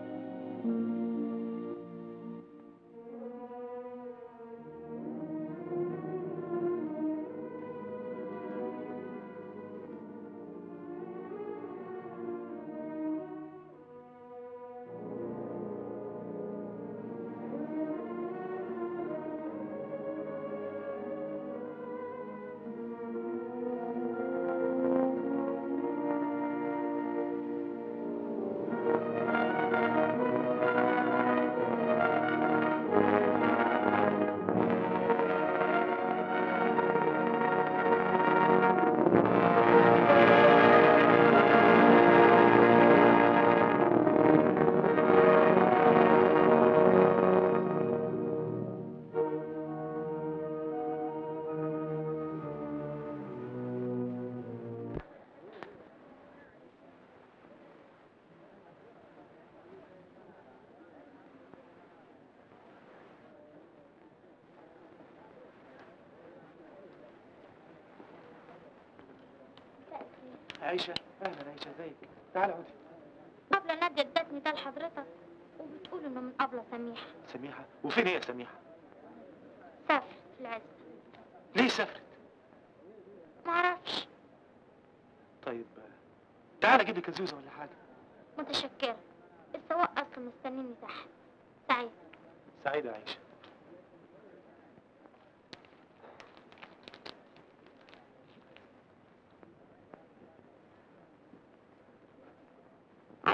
عيشة، أهلا عيشة، ازيك؟ تعالي اقعدي. قبل نادية ادتني ده لحضرتك، وبتقول انه من قبل سميحة. سميحة؟ وفين هي سميحة؟ سافرت في العزة. ليه سافرت؟ معرفش. طيب تعالى اجيب لك الزوزة ولا حاجة. متشكرة، السواق اصلا مستنيني تحت. سعيد. سعيدة عيشة.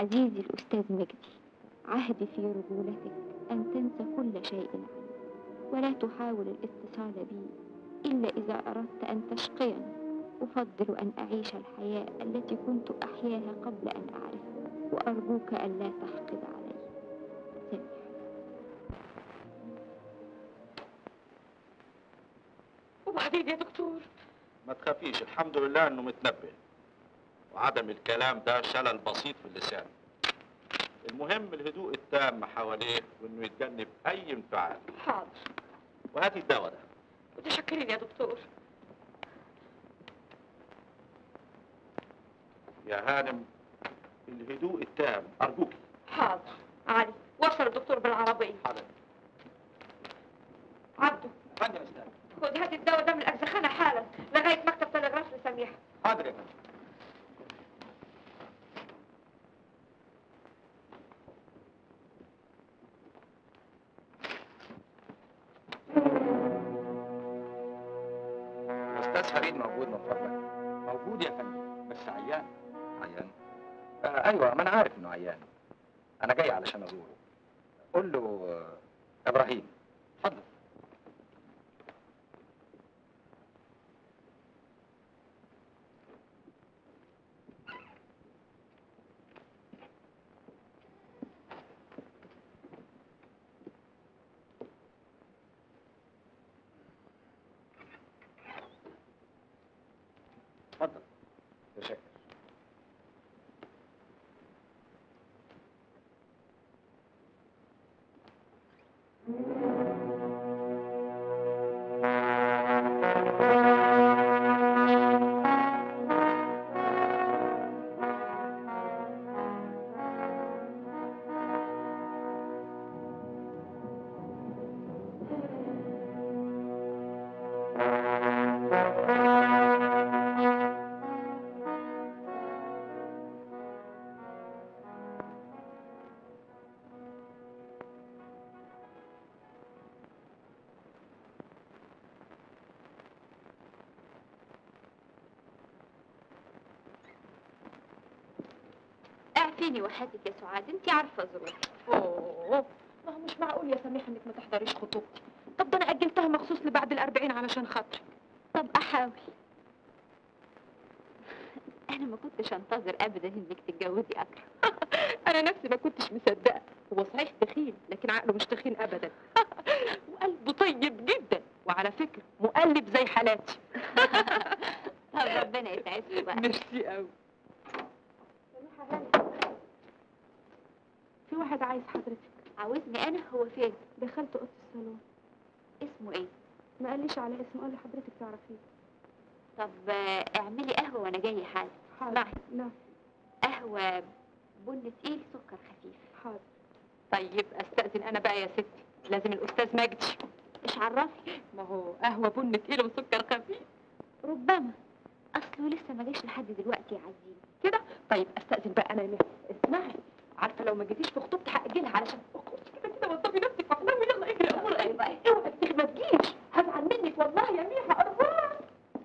عزيزي الأستاذ مجدي، عهدي في رجولتك أن تنسى كل شيء عني، ولا تحاول الاتصال بي إلا إذا أردت أن تشقيني. أفضل أن أعيش الحياة التي كنت أحياها قبل أن أعرفها، وأرجوك ألا تحقد علي. سامح. وبعدين يا دكتور؟ ما تخافيش، الحمد لله انه متنبه، وعدم الكلام ده شلل بسيط في اللسان. المهم الهدوء التام حواليه، وانه يتجنب اي انفعال. حاضر. وهاتي الدواء ده. متشكرين يا دكتور. يا هانم الهدوء التام ارجوكي. حاضر. علي وصل الدكتور بالعربية. حاضر. عبده. فندم استاذ. خد هات الدواء ده من الأجزخانة حالا لغاية مكتب تلغراف لسميحة. حاضر يا فندم. الاستاذ فريد موجود من فضلك؟ موجود يا فندم، بس عيان. عيان؟ ايوه، ما انا عارف انه عيان. انا جاي علشان ازوره. قول له ابراهيم. اتفضل. اتفضل. تشكر. اعفيني وحياتك يا سعاد، انت عارفة ظروفي. اوه، ما هو مش معقول يا سميحة انك ما تحضريش خطوبتي. طب ده انا اجلتها مخصوص لبعد ال40 علشان خاطرك. طب احاول. انا ما كنتش انتظر ابدا انك تتجوزي اكرم. انا نفسي ما كنتش مصدقة. هو صحيح تخين لكن عقله مش تخين ابدا. وقلبه طيب جدا، وعلى فكرة مقلب زي حالاتي. طب ربنا يسعدكم بقى. ميرسي قوي. في واحد عايز حضرتك. عاوزني انا؟ هو فين؟ دخلت اوضه الصالون. اسمه ايه؟ ما قاليش على اسمه، قال لي حضرتك تعرفيه. طب اعملي قهوة وانا جاي حالا. حاضر. نعم. قهوة بن تقيل سكر خفيف. حاضر. طيب استأذن انا بقى يا ستي، لازم الاستاذ مجدي. ايش عرفي؟ ما هو قهوة بن تقيل وسكر خفيف. ربما، اصله لسه ما جاش لحد دلوقتي يا عزيزي. كده؟ طيب استأذن بقى انا يا اسمعي، عارفة لو ما جيتيش في خطوبتي هأجلها علشان كده وضبي نفسك في حلاوة. يلا اجري يا امور. اوعي ما تجيش، هزعل منك والله يا ميحة. ارجوك.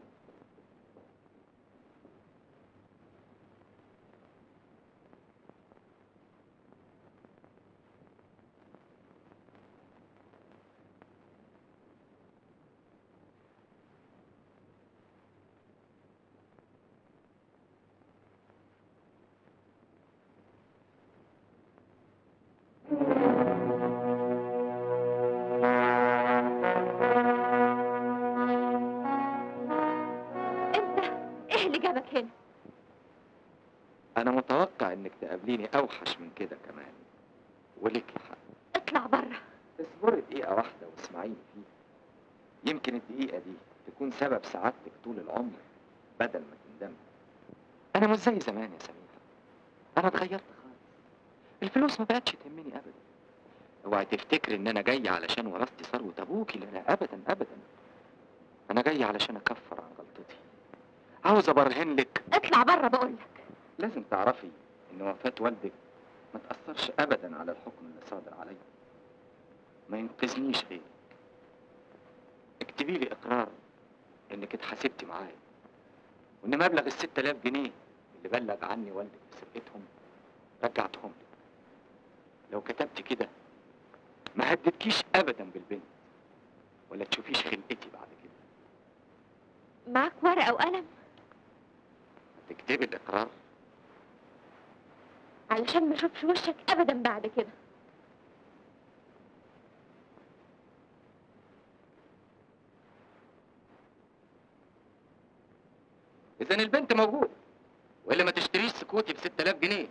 هنا؟ أنا متوقع إنك تقابليني أوحش من كده كمان، ولك حق. اطلع بره. اصبري دقيقة واحدة واسمعيني فيها. يمكن الدقيقة دي تكون سبب سعادتك طول العمر بدل ما تندمي. أنا مش زي زمان يا سميحة، أنا اتغيرت خالص. الفلوس ما بقتش تهمني أبدا. اوعي تفتكري إن أنا جاي علشان ورثتي ثروة أبوكي، لا أبدا أبدا. أنا جاي علشان أكفر عن غلطتي. عاوز أبرهن لك. اطلع بره بقول لك. لازم تعرفي إن وفاة والدك ما تأثرش أبدا على الحكم اللي صادر عليا. ما ينقذنيش غيرك. اكتبي لي إقرار إنك اتحاسبتي معايا، وإن مبلغ ال6000 جنيه اللي بلغ عني والدك بسرقتهم رجعتهم لي. لو كتبت كده ما هددكيش ابدا بالبنت، ولا تشوفيش خلقتي بعد كده. معاك ورقة وقلم تكتبي الاقرار. علشان ما اشوفش وشك ابدا بعد كده. اذا البنت موجوده، والا ما تشتريش سكوتي ب 6000 جنيه.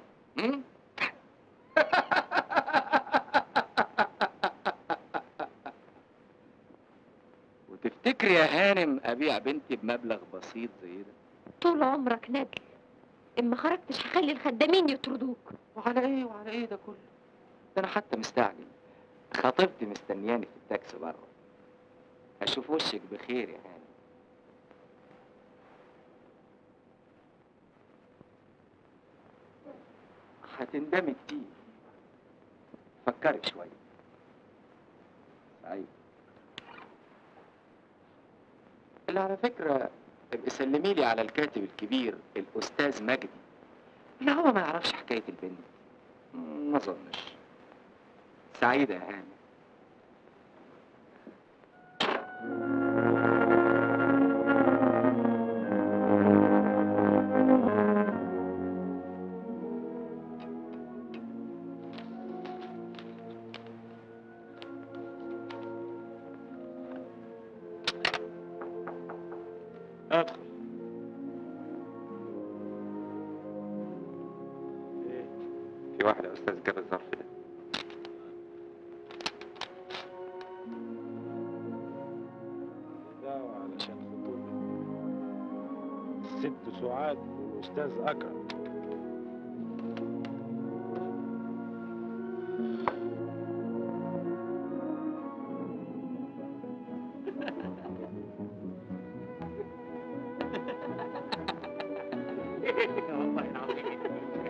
وتفتكري يا هانم ابيع بنتي بمبلغ بسيط زي ده؟ طول عمرك ندل، اما خرجتش هخلي الخدامين يطردوك. وعلى ايه وعلى ايه ده كله؟ ده انا حتى مستعجل. خطيبتي مستنياني في التاكسي بره. اشوف وشك بخير يا هانم. هتندمي كتير. فكري شويه. سعيد. اللي على فكره ابقي سلمي لي على الكاتب الكبير الاستاذ مجدي. لا هو ما يعرفش حكايه البنت. ما اظنش. سعيده يا هانم. ادخل. في واحد يا استاذ جاب الظرف ده. دعوة علشان خطوبة الست سعاد والاستاذ اكرم. والله العظيم.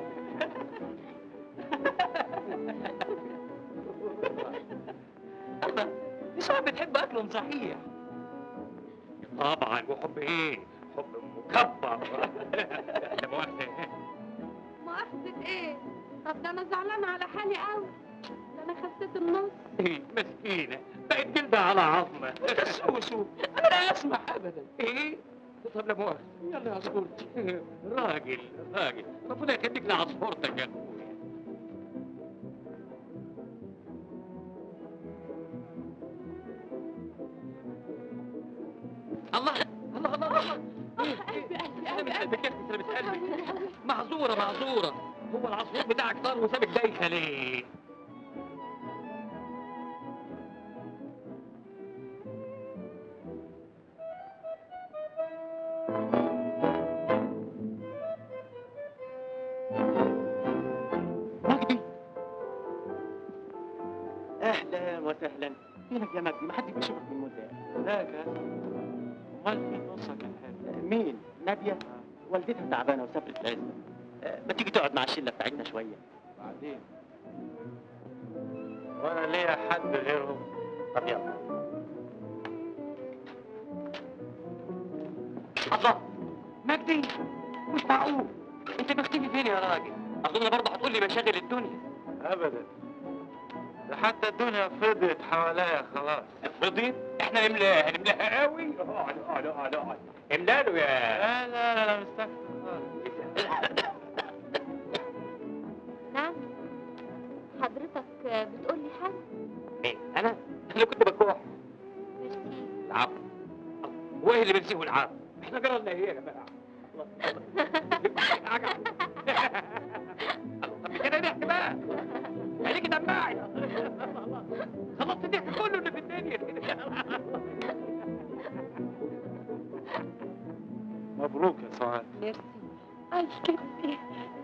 الله، دي سعاد بتحب اكلهم صحيح. طبعا، وحب ايه؟ حب مكبر. لا مؤاخذة. مؤاخذة ايه؟ طب ده انا زعلانة على حالي قوي، ده انا خسيت النص. ايه مسكينة، بقت جلدة على عظمة. سوسو، انا لا اسمح ابدا. ايه؟ طب لا مؤاخذة، يلا يا عصفورتي. راجل راجل، ربنا يخليك لعصفورتك يا اخويا. الله الله الله الله. سلامة قلبك يا اختي، سلامة قلبك. معذورة معذورة، هو العصفور بتاعك طار وسابك دايخة ليه؟ مجدي، اهلا وسهلا. فينك يا مجدي؟ ما حد بيشوفك من مده. لا يا امال مين نصك الحلو؟ مين؟ ناديه؟ والدتها تعبانه وسافرت العزه. ما تيجي تقعد مع الشله بتاعتنا شويه؟ بعدين وانا ليا حد غيرهم؟ طب يلا. الله، مجدي، مش معقول. انت مختفي فين يا راجل؟ اظن برضه هتقول لي مشاغل الدنيا. ابدا، ده حتى الدنيا فضيت حواليا خلاص. فضيت؟ احنا نملاها قوي. اقعد اقعد اقعد، املا له يا. لا لا لا، انا مستكفي خالص. نعم، حضرتك بتقول لي حاجة؟ مين؟ انا كنت بكوح. ميرسي. العفو. هو ايه اللي بنسيه العفو؟ احنا جرالنا ايه يا جماعه؟ طب كده ضحك بقى. خليك دماعي. خلصت الضحك كله اللي في الدنيا. مبروك يا سعاد. ميرسي. عايش كده ايه؟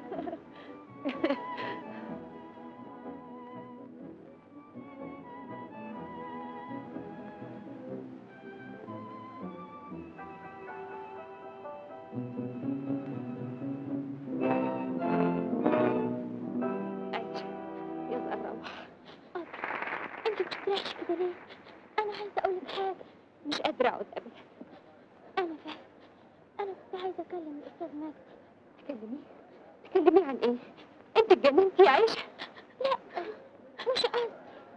يلا نروح. انت بتستريحش كده ليه؟ انا عايزه اقول لك حاجه. مش قادرة اقعد ابدا. انا فاهم. انا كنت عايزه اكلم الاستاذ مجدي. تكلميه عن ايه؟ انت اتجننتي يا عيشه؟ لا مش قصدي.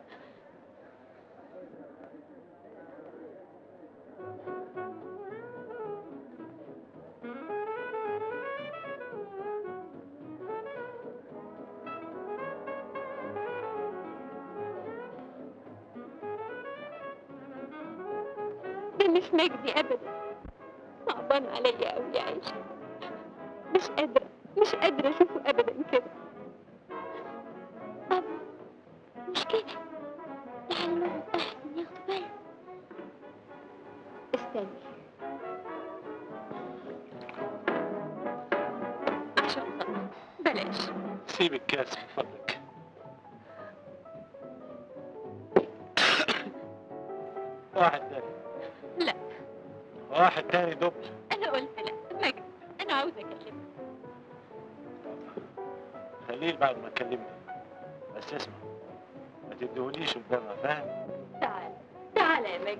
ده مش مجدي ابدا. صعبان عليا قوي يا عيشه. مش قادره اشوفه ابدا كده. بابا مش كده، تعالوا نقعد احسن ياخدوا بالهم. استني عشان خاطر بلاش. سيب الكاس من فضلك. واحد تاني. لا واحد تاني دبل. انا قلت لا. مجدي انا عاوزه اكلمك. خليه بعد ما تكلمني. بس اسمع، ما تديهوليش بره، فاهم؟ تعال يا مجدي.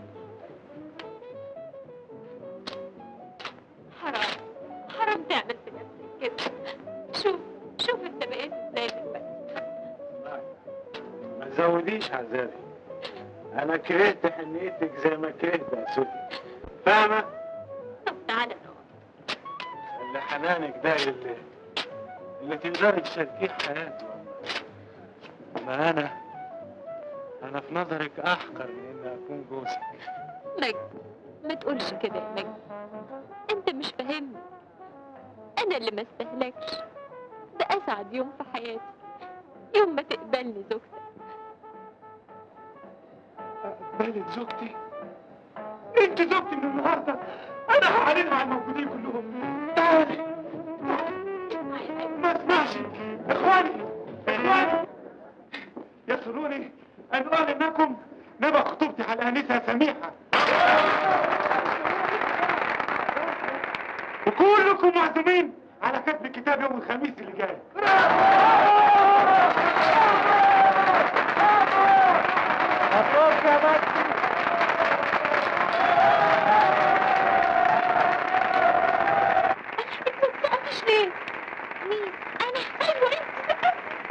حرام تعمل في نفسك كده. شوف انت بقيت ازاي دلوقتي. ما تزوديش عذابي. انا كرهت حنيتك زي ما كرهت اسودي، فاهمه؟ طب تعالى نقعد. اللي حنانك ده اللي تقدري تشاركيه حياتي والله. ما انا في نظرك احقر من اني اكون جوزك. مجدي ما تقولش كده يا مجدي. انت مش فاهمني. انا اللي ما استهلكش. ده اسعد يوم في حياتي، يوم ما تقبلني زوجتك. اقبلت زوجتي؟ انت زوجتي من النهارده. انا هعلنها على الموجودين كلهم. تعالي. ما اسمعش. اخواني يسروني ان اعلن لكم نبأ خطوبتي على الانسه سميحه، وكلكم معزومين على كتب الكتاب يوم الخميس اللي جاي. مبروك يا مجدي. مش ليه؟ مين؟ انا؟ ايوه انت.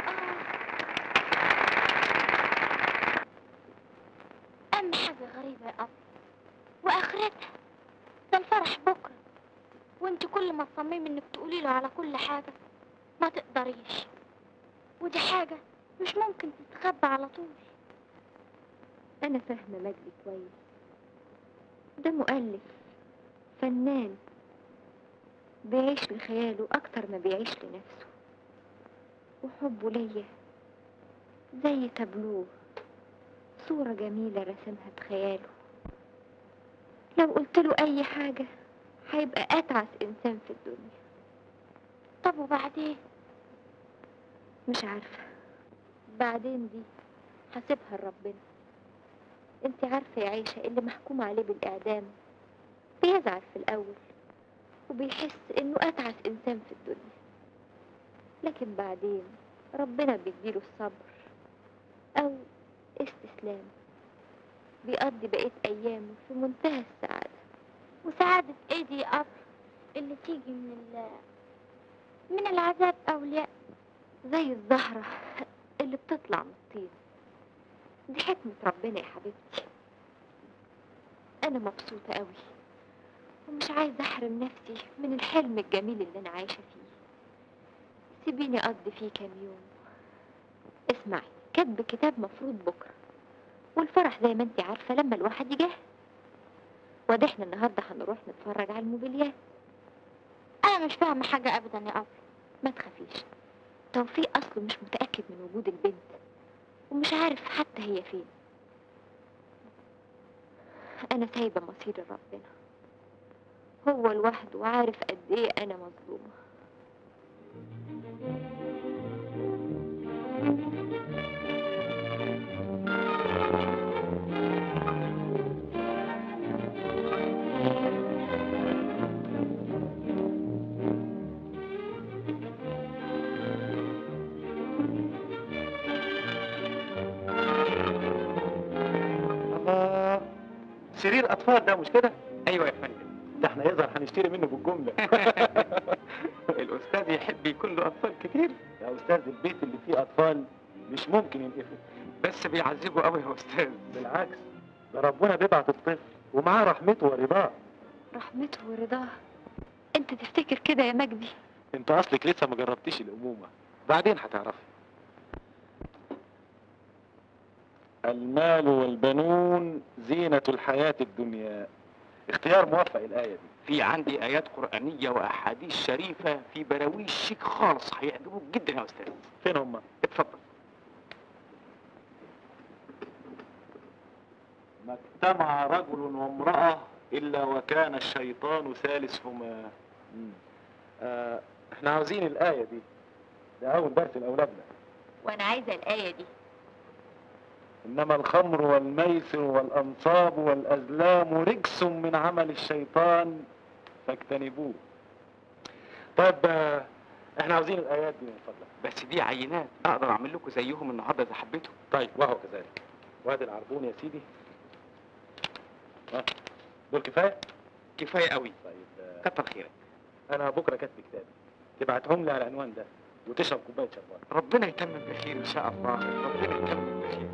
اما حاجه غريبه يا اب، واخرتها ده الفرح بكره، وانت كل ما تصممي انك تقولي له على كل حاجه ما تقدريش، ودي حاجه مش ممكن تتخبى على طول. انا فاهمه مجدي كويس. ده مؤلف فنان بيعيش لخياله اكتر ما بيعيش لنفسه، وحبه ليا زي تابلوه، صورة جميلة رسمها بخياله. لو قلت له اي حاجة هيبقى اتعس انسان في الدنيا. طب وبعدين؟ مش عارفة. بعدين دي هسيبها لربنا. انت عارفة يا عيشة، اللي محكوم عليه بالاعدام بيزعل في الاول وبيحس انه اتعس انسان في الدنيا، لكن بعدين ربنا بيديله الصبر او استسلام، بيقضي بقية ايامه في منتهى السعادة. وسعادة ايه دي يا اب اللي تيجي من العذاب او اليأس؟ زي الزهرة اللي بتطلع من الطين. دي حكمة ربنا يا حبيبتي. انا مبسوطة قوي ومش عايزة احرم نفسي من الحلم الجميل اللي انا عايشة فيه. سيبيني اقضي فيه كام يوم. اسمعي، كتب كتاب مفروض بكرة، والفرح زي ما انت عارفة لما الواحد يجهز. وده احنا النهاردة هنروح نتفرج على الموبيليات. انا مش فاهمة حاجة ابدا يا اب. ما تخافيش، توفيق اصله مش متأكد من وجود البنت ومش عارف حتى هي فين. انا سايبة مصير ربنا، هو لوحده وعارف قد ايه انا مظلومة. الله، سرير اطفال ده مش كده؟ ايوه يا فندم. ده احنا يظهر هنشتري منه بالجمله. الاستاذ يحب يكون له اطفال كتير. يا استاذ البيت اللي فيه اطفال مش ممكن ينقفل. بس بيعذبوا قوي يا استاذ. بالعكس، ده ربنا بيبعت الطفل ومعاه رحمته ورضاه. رحمته ورضاه؟ انت تفتكر كده يا مجدي؟ انت اصلك لسه ما جربتيش الامومه، بعدين هتعرفي. المال والبنون زينة الحياة الدنيا. اختيار موفق الآية دي. في عندي آيات قرآنية وأحاديث شريفة في براويش شيك خالص، هيعجبوك جدا يا أستاذ. فين هما؟ اتفضل. ما اجتمع رجل وامرأة إلا وكان الشيطان ثالثهما. احنا عاوزين الآية دي، ده أول درس لأولادنا. وانا عايزة الآية دي. إنما الخمر والميسر والأنصاب والأزلام رجس من عمل الشيطان فاجتنبوه. طيب احنا عاوزين الآيات دي من فضلك. بس دي عينات، أقدر أعمل لكم زيهم النهارده إذا حبيتوا. طيب وهو كذلك. وادي العربون يا سيدي. دول كفاية؟ كفاية قوي. طيب كتر خيرك. أنا بكرة كاتب كتاب، تبعتهم لي على العنوان ده وتشرب كوباية شربات. ربنا يتمم بخير إن شاء الله، ربنا يتمم بخير.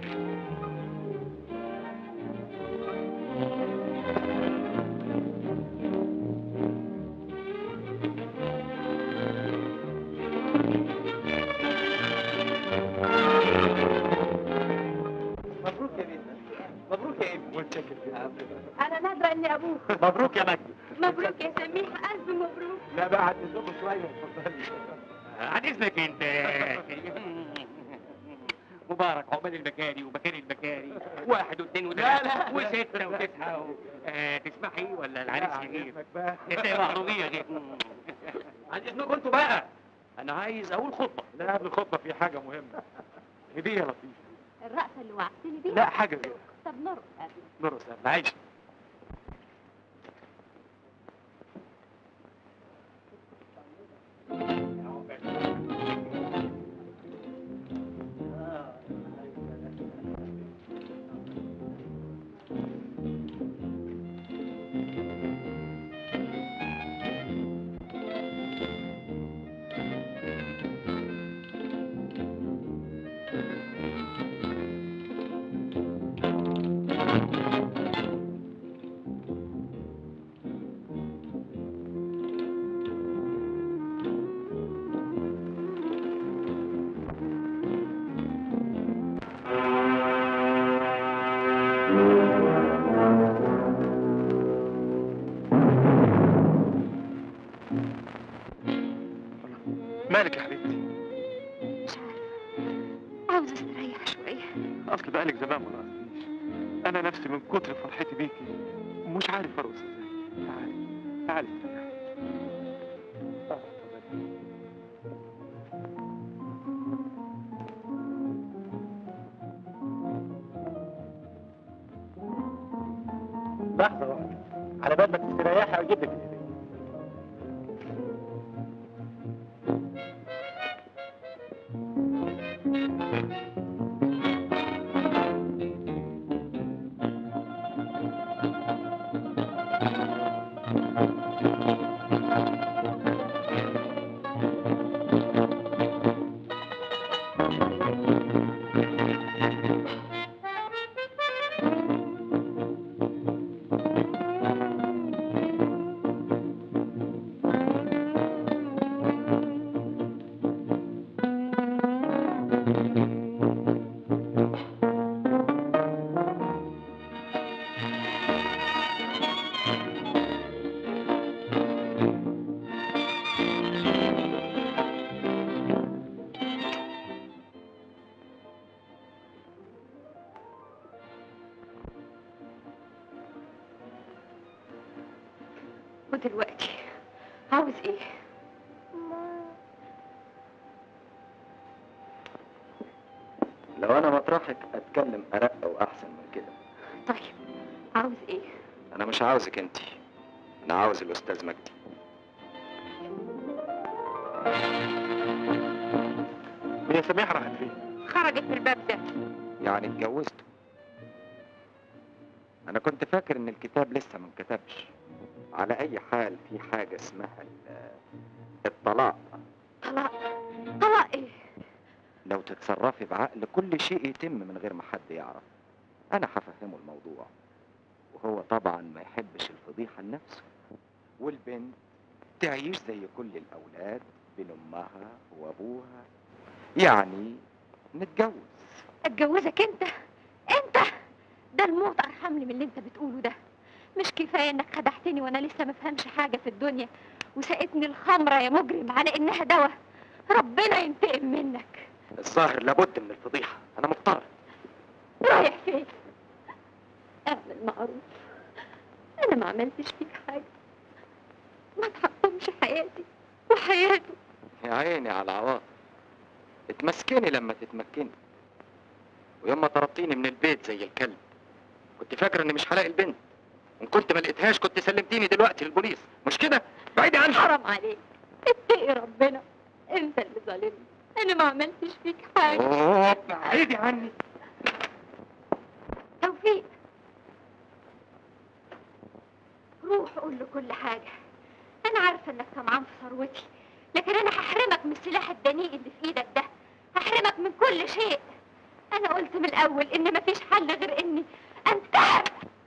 مبروك يا بنت. مبروك يا ابني. متشكر جدا. انا نادرة اني ابوك. مبروك يا مجدي. مبروك يا سميحة، الف مبروك. لا بقى هتنزلوا شوية اتفضلي. عن إذنك أنت. مبارك عقبال البكاري وبكاري البكاري، واحد واثنين وثلاثة وستة وتسعة تسمحي ولا العريس يغيب؟ انت محرومية يا غير. عن اذنكم انتوا بقى، انا عايز اقول خطبة. لا قبل الخطبة في حاجة مهمة، هدية لطيفة. الرقصة اللي وعدتني بيها؟ لا حاجة غير. طب نرقص. نرقص معيش. مالك يا حبيبتي؟ مش عارفة، عاوزة استريح شوية. اصل بقالك زمان ما رقصتيش. انا نفسي من كتر فرحتي بيكي مش عارف ارقص ازاي. تعالي تعالي استريحي. لحظة واحدة، على بال ما تستريحي اجيب لك الهدية. ودلوقتي عاوز ايه؟ لو أنا مطرحك أتكلم أرق وأحسن من كده. طيب عاوز ايه؟ أنا مش عاوزك أنت، أنا عاوز الأستاذ مجدي. هي سميحة راحت فين؟ خرجت من الباب ده. يعني اتجوزته. أنا كنت فاكر إن الكتاب لسه ما انكتبش. على أي حال في حاجة اسمها الطلاق. طلاق؟ طلاق ايه؟ لو تتصرفي بعقل كل شيء يتم من غير ما حد يعرف. انا هفهمه الموضوع، وهو طبعا ما يحبش الفضيحة لنفسه، والبنت تعيش زي كل الاولاد بين امها وابوها، يعني نتجوز. اتجوزك انت؟ ده الموت ارحمني من اللي انت بتقوله ده. مش كفايه انك خدعتني وانا لسه ما فهمش حاجه في الدنيا، وسقتني الخمره يا مجرم على انها دواء؟ ربنا ينتقم منك. الظاهر لابد من الفضيحة، انا مضطر. رايح فين؟ اعمل معروف، انا ما عملتش فيك حاجه، ما تحطمش حياتي وحياته. يا عيني على العواطف، اتمسكني لما تتمكني، ويوم ما طردتيني من البيت زي الكلب كنت فاكر اني مش هلاقي البنت، وان كنت ما لقيتهاش كنت سلمتيني دلوقتي للبوليس، مش كده؟ بعيدي عني. حرام عليك، اتقي ربنا، انت اللي ظالمني، انا ما عملتش فيك حاجه. بعيدي عني. توفيق، روح قول له كل حاجه. انا عارفه انك طمعان في ثروتي، لكن انا هحرمك من السلاح الدنيء اللي في ايدك ده، هحرمك من كل شيء. انا قلت من الاول ان مفيش حل غير اني انتحر.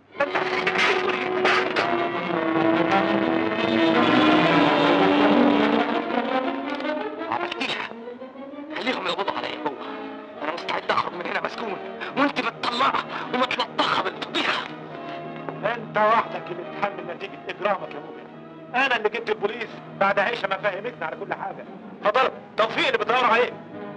عملتيها، خليهم يقبضوا عليا جوه، انا مستعد اخرج من هنا مسجون وانت متطلقه ومتلطخه بالفضيحه. انت وحدك اللي تتحمل نتيجة اجرامك يا مؤمن، انا اللي جبت البوليس بعد عيشة ما فهمتني على كل حاجة. فضل توفيق اللي بتدور عليه.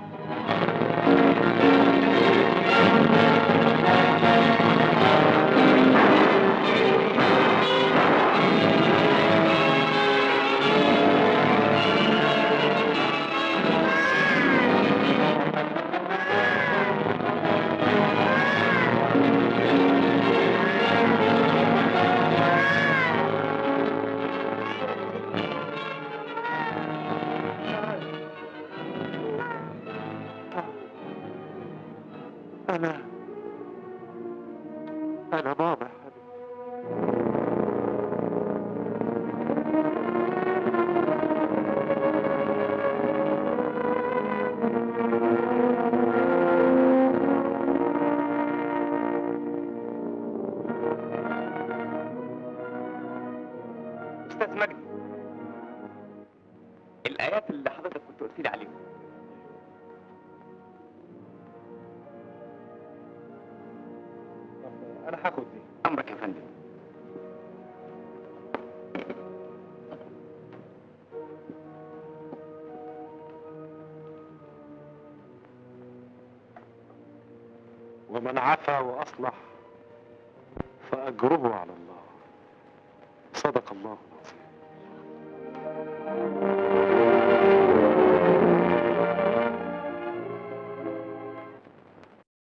أنا بابا يا حبيبي. استاذ مجدي، الايات اللي حضرتك كنت قلت لي عليها انا هاخد دي. امرك يا فندم. ومن عفا واصلح فاجره على الله. صدق الله العظيم.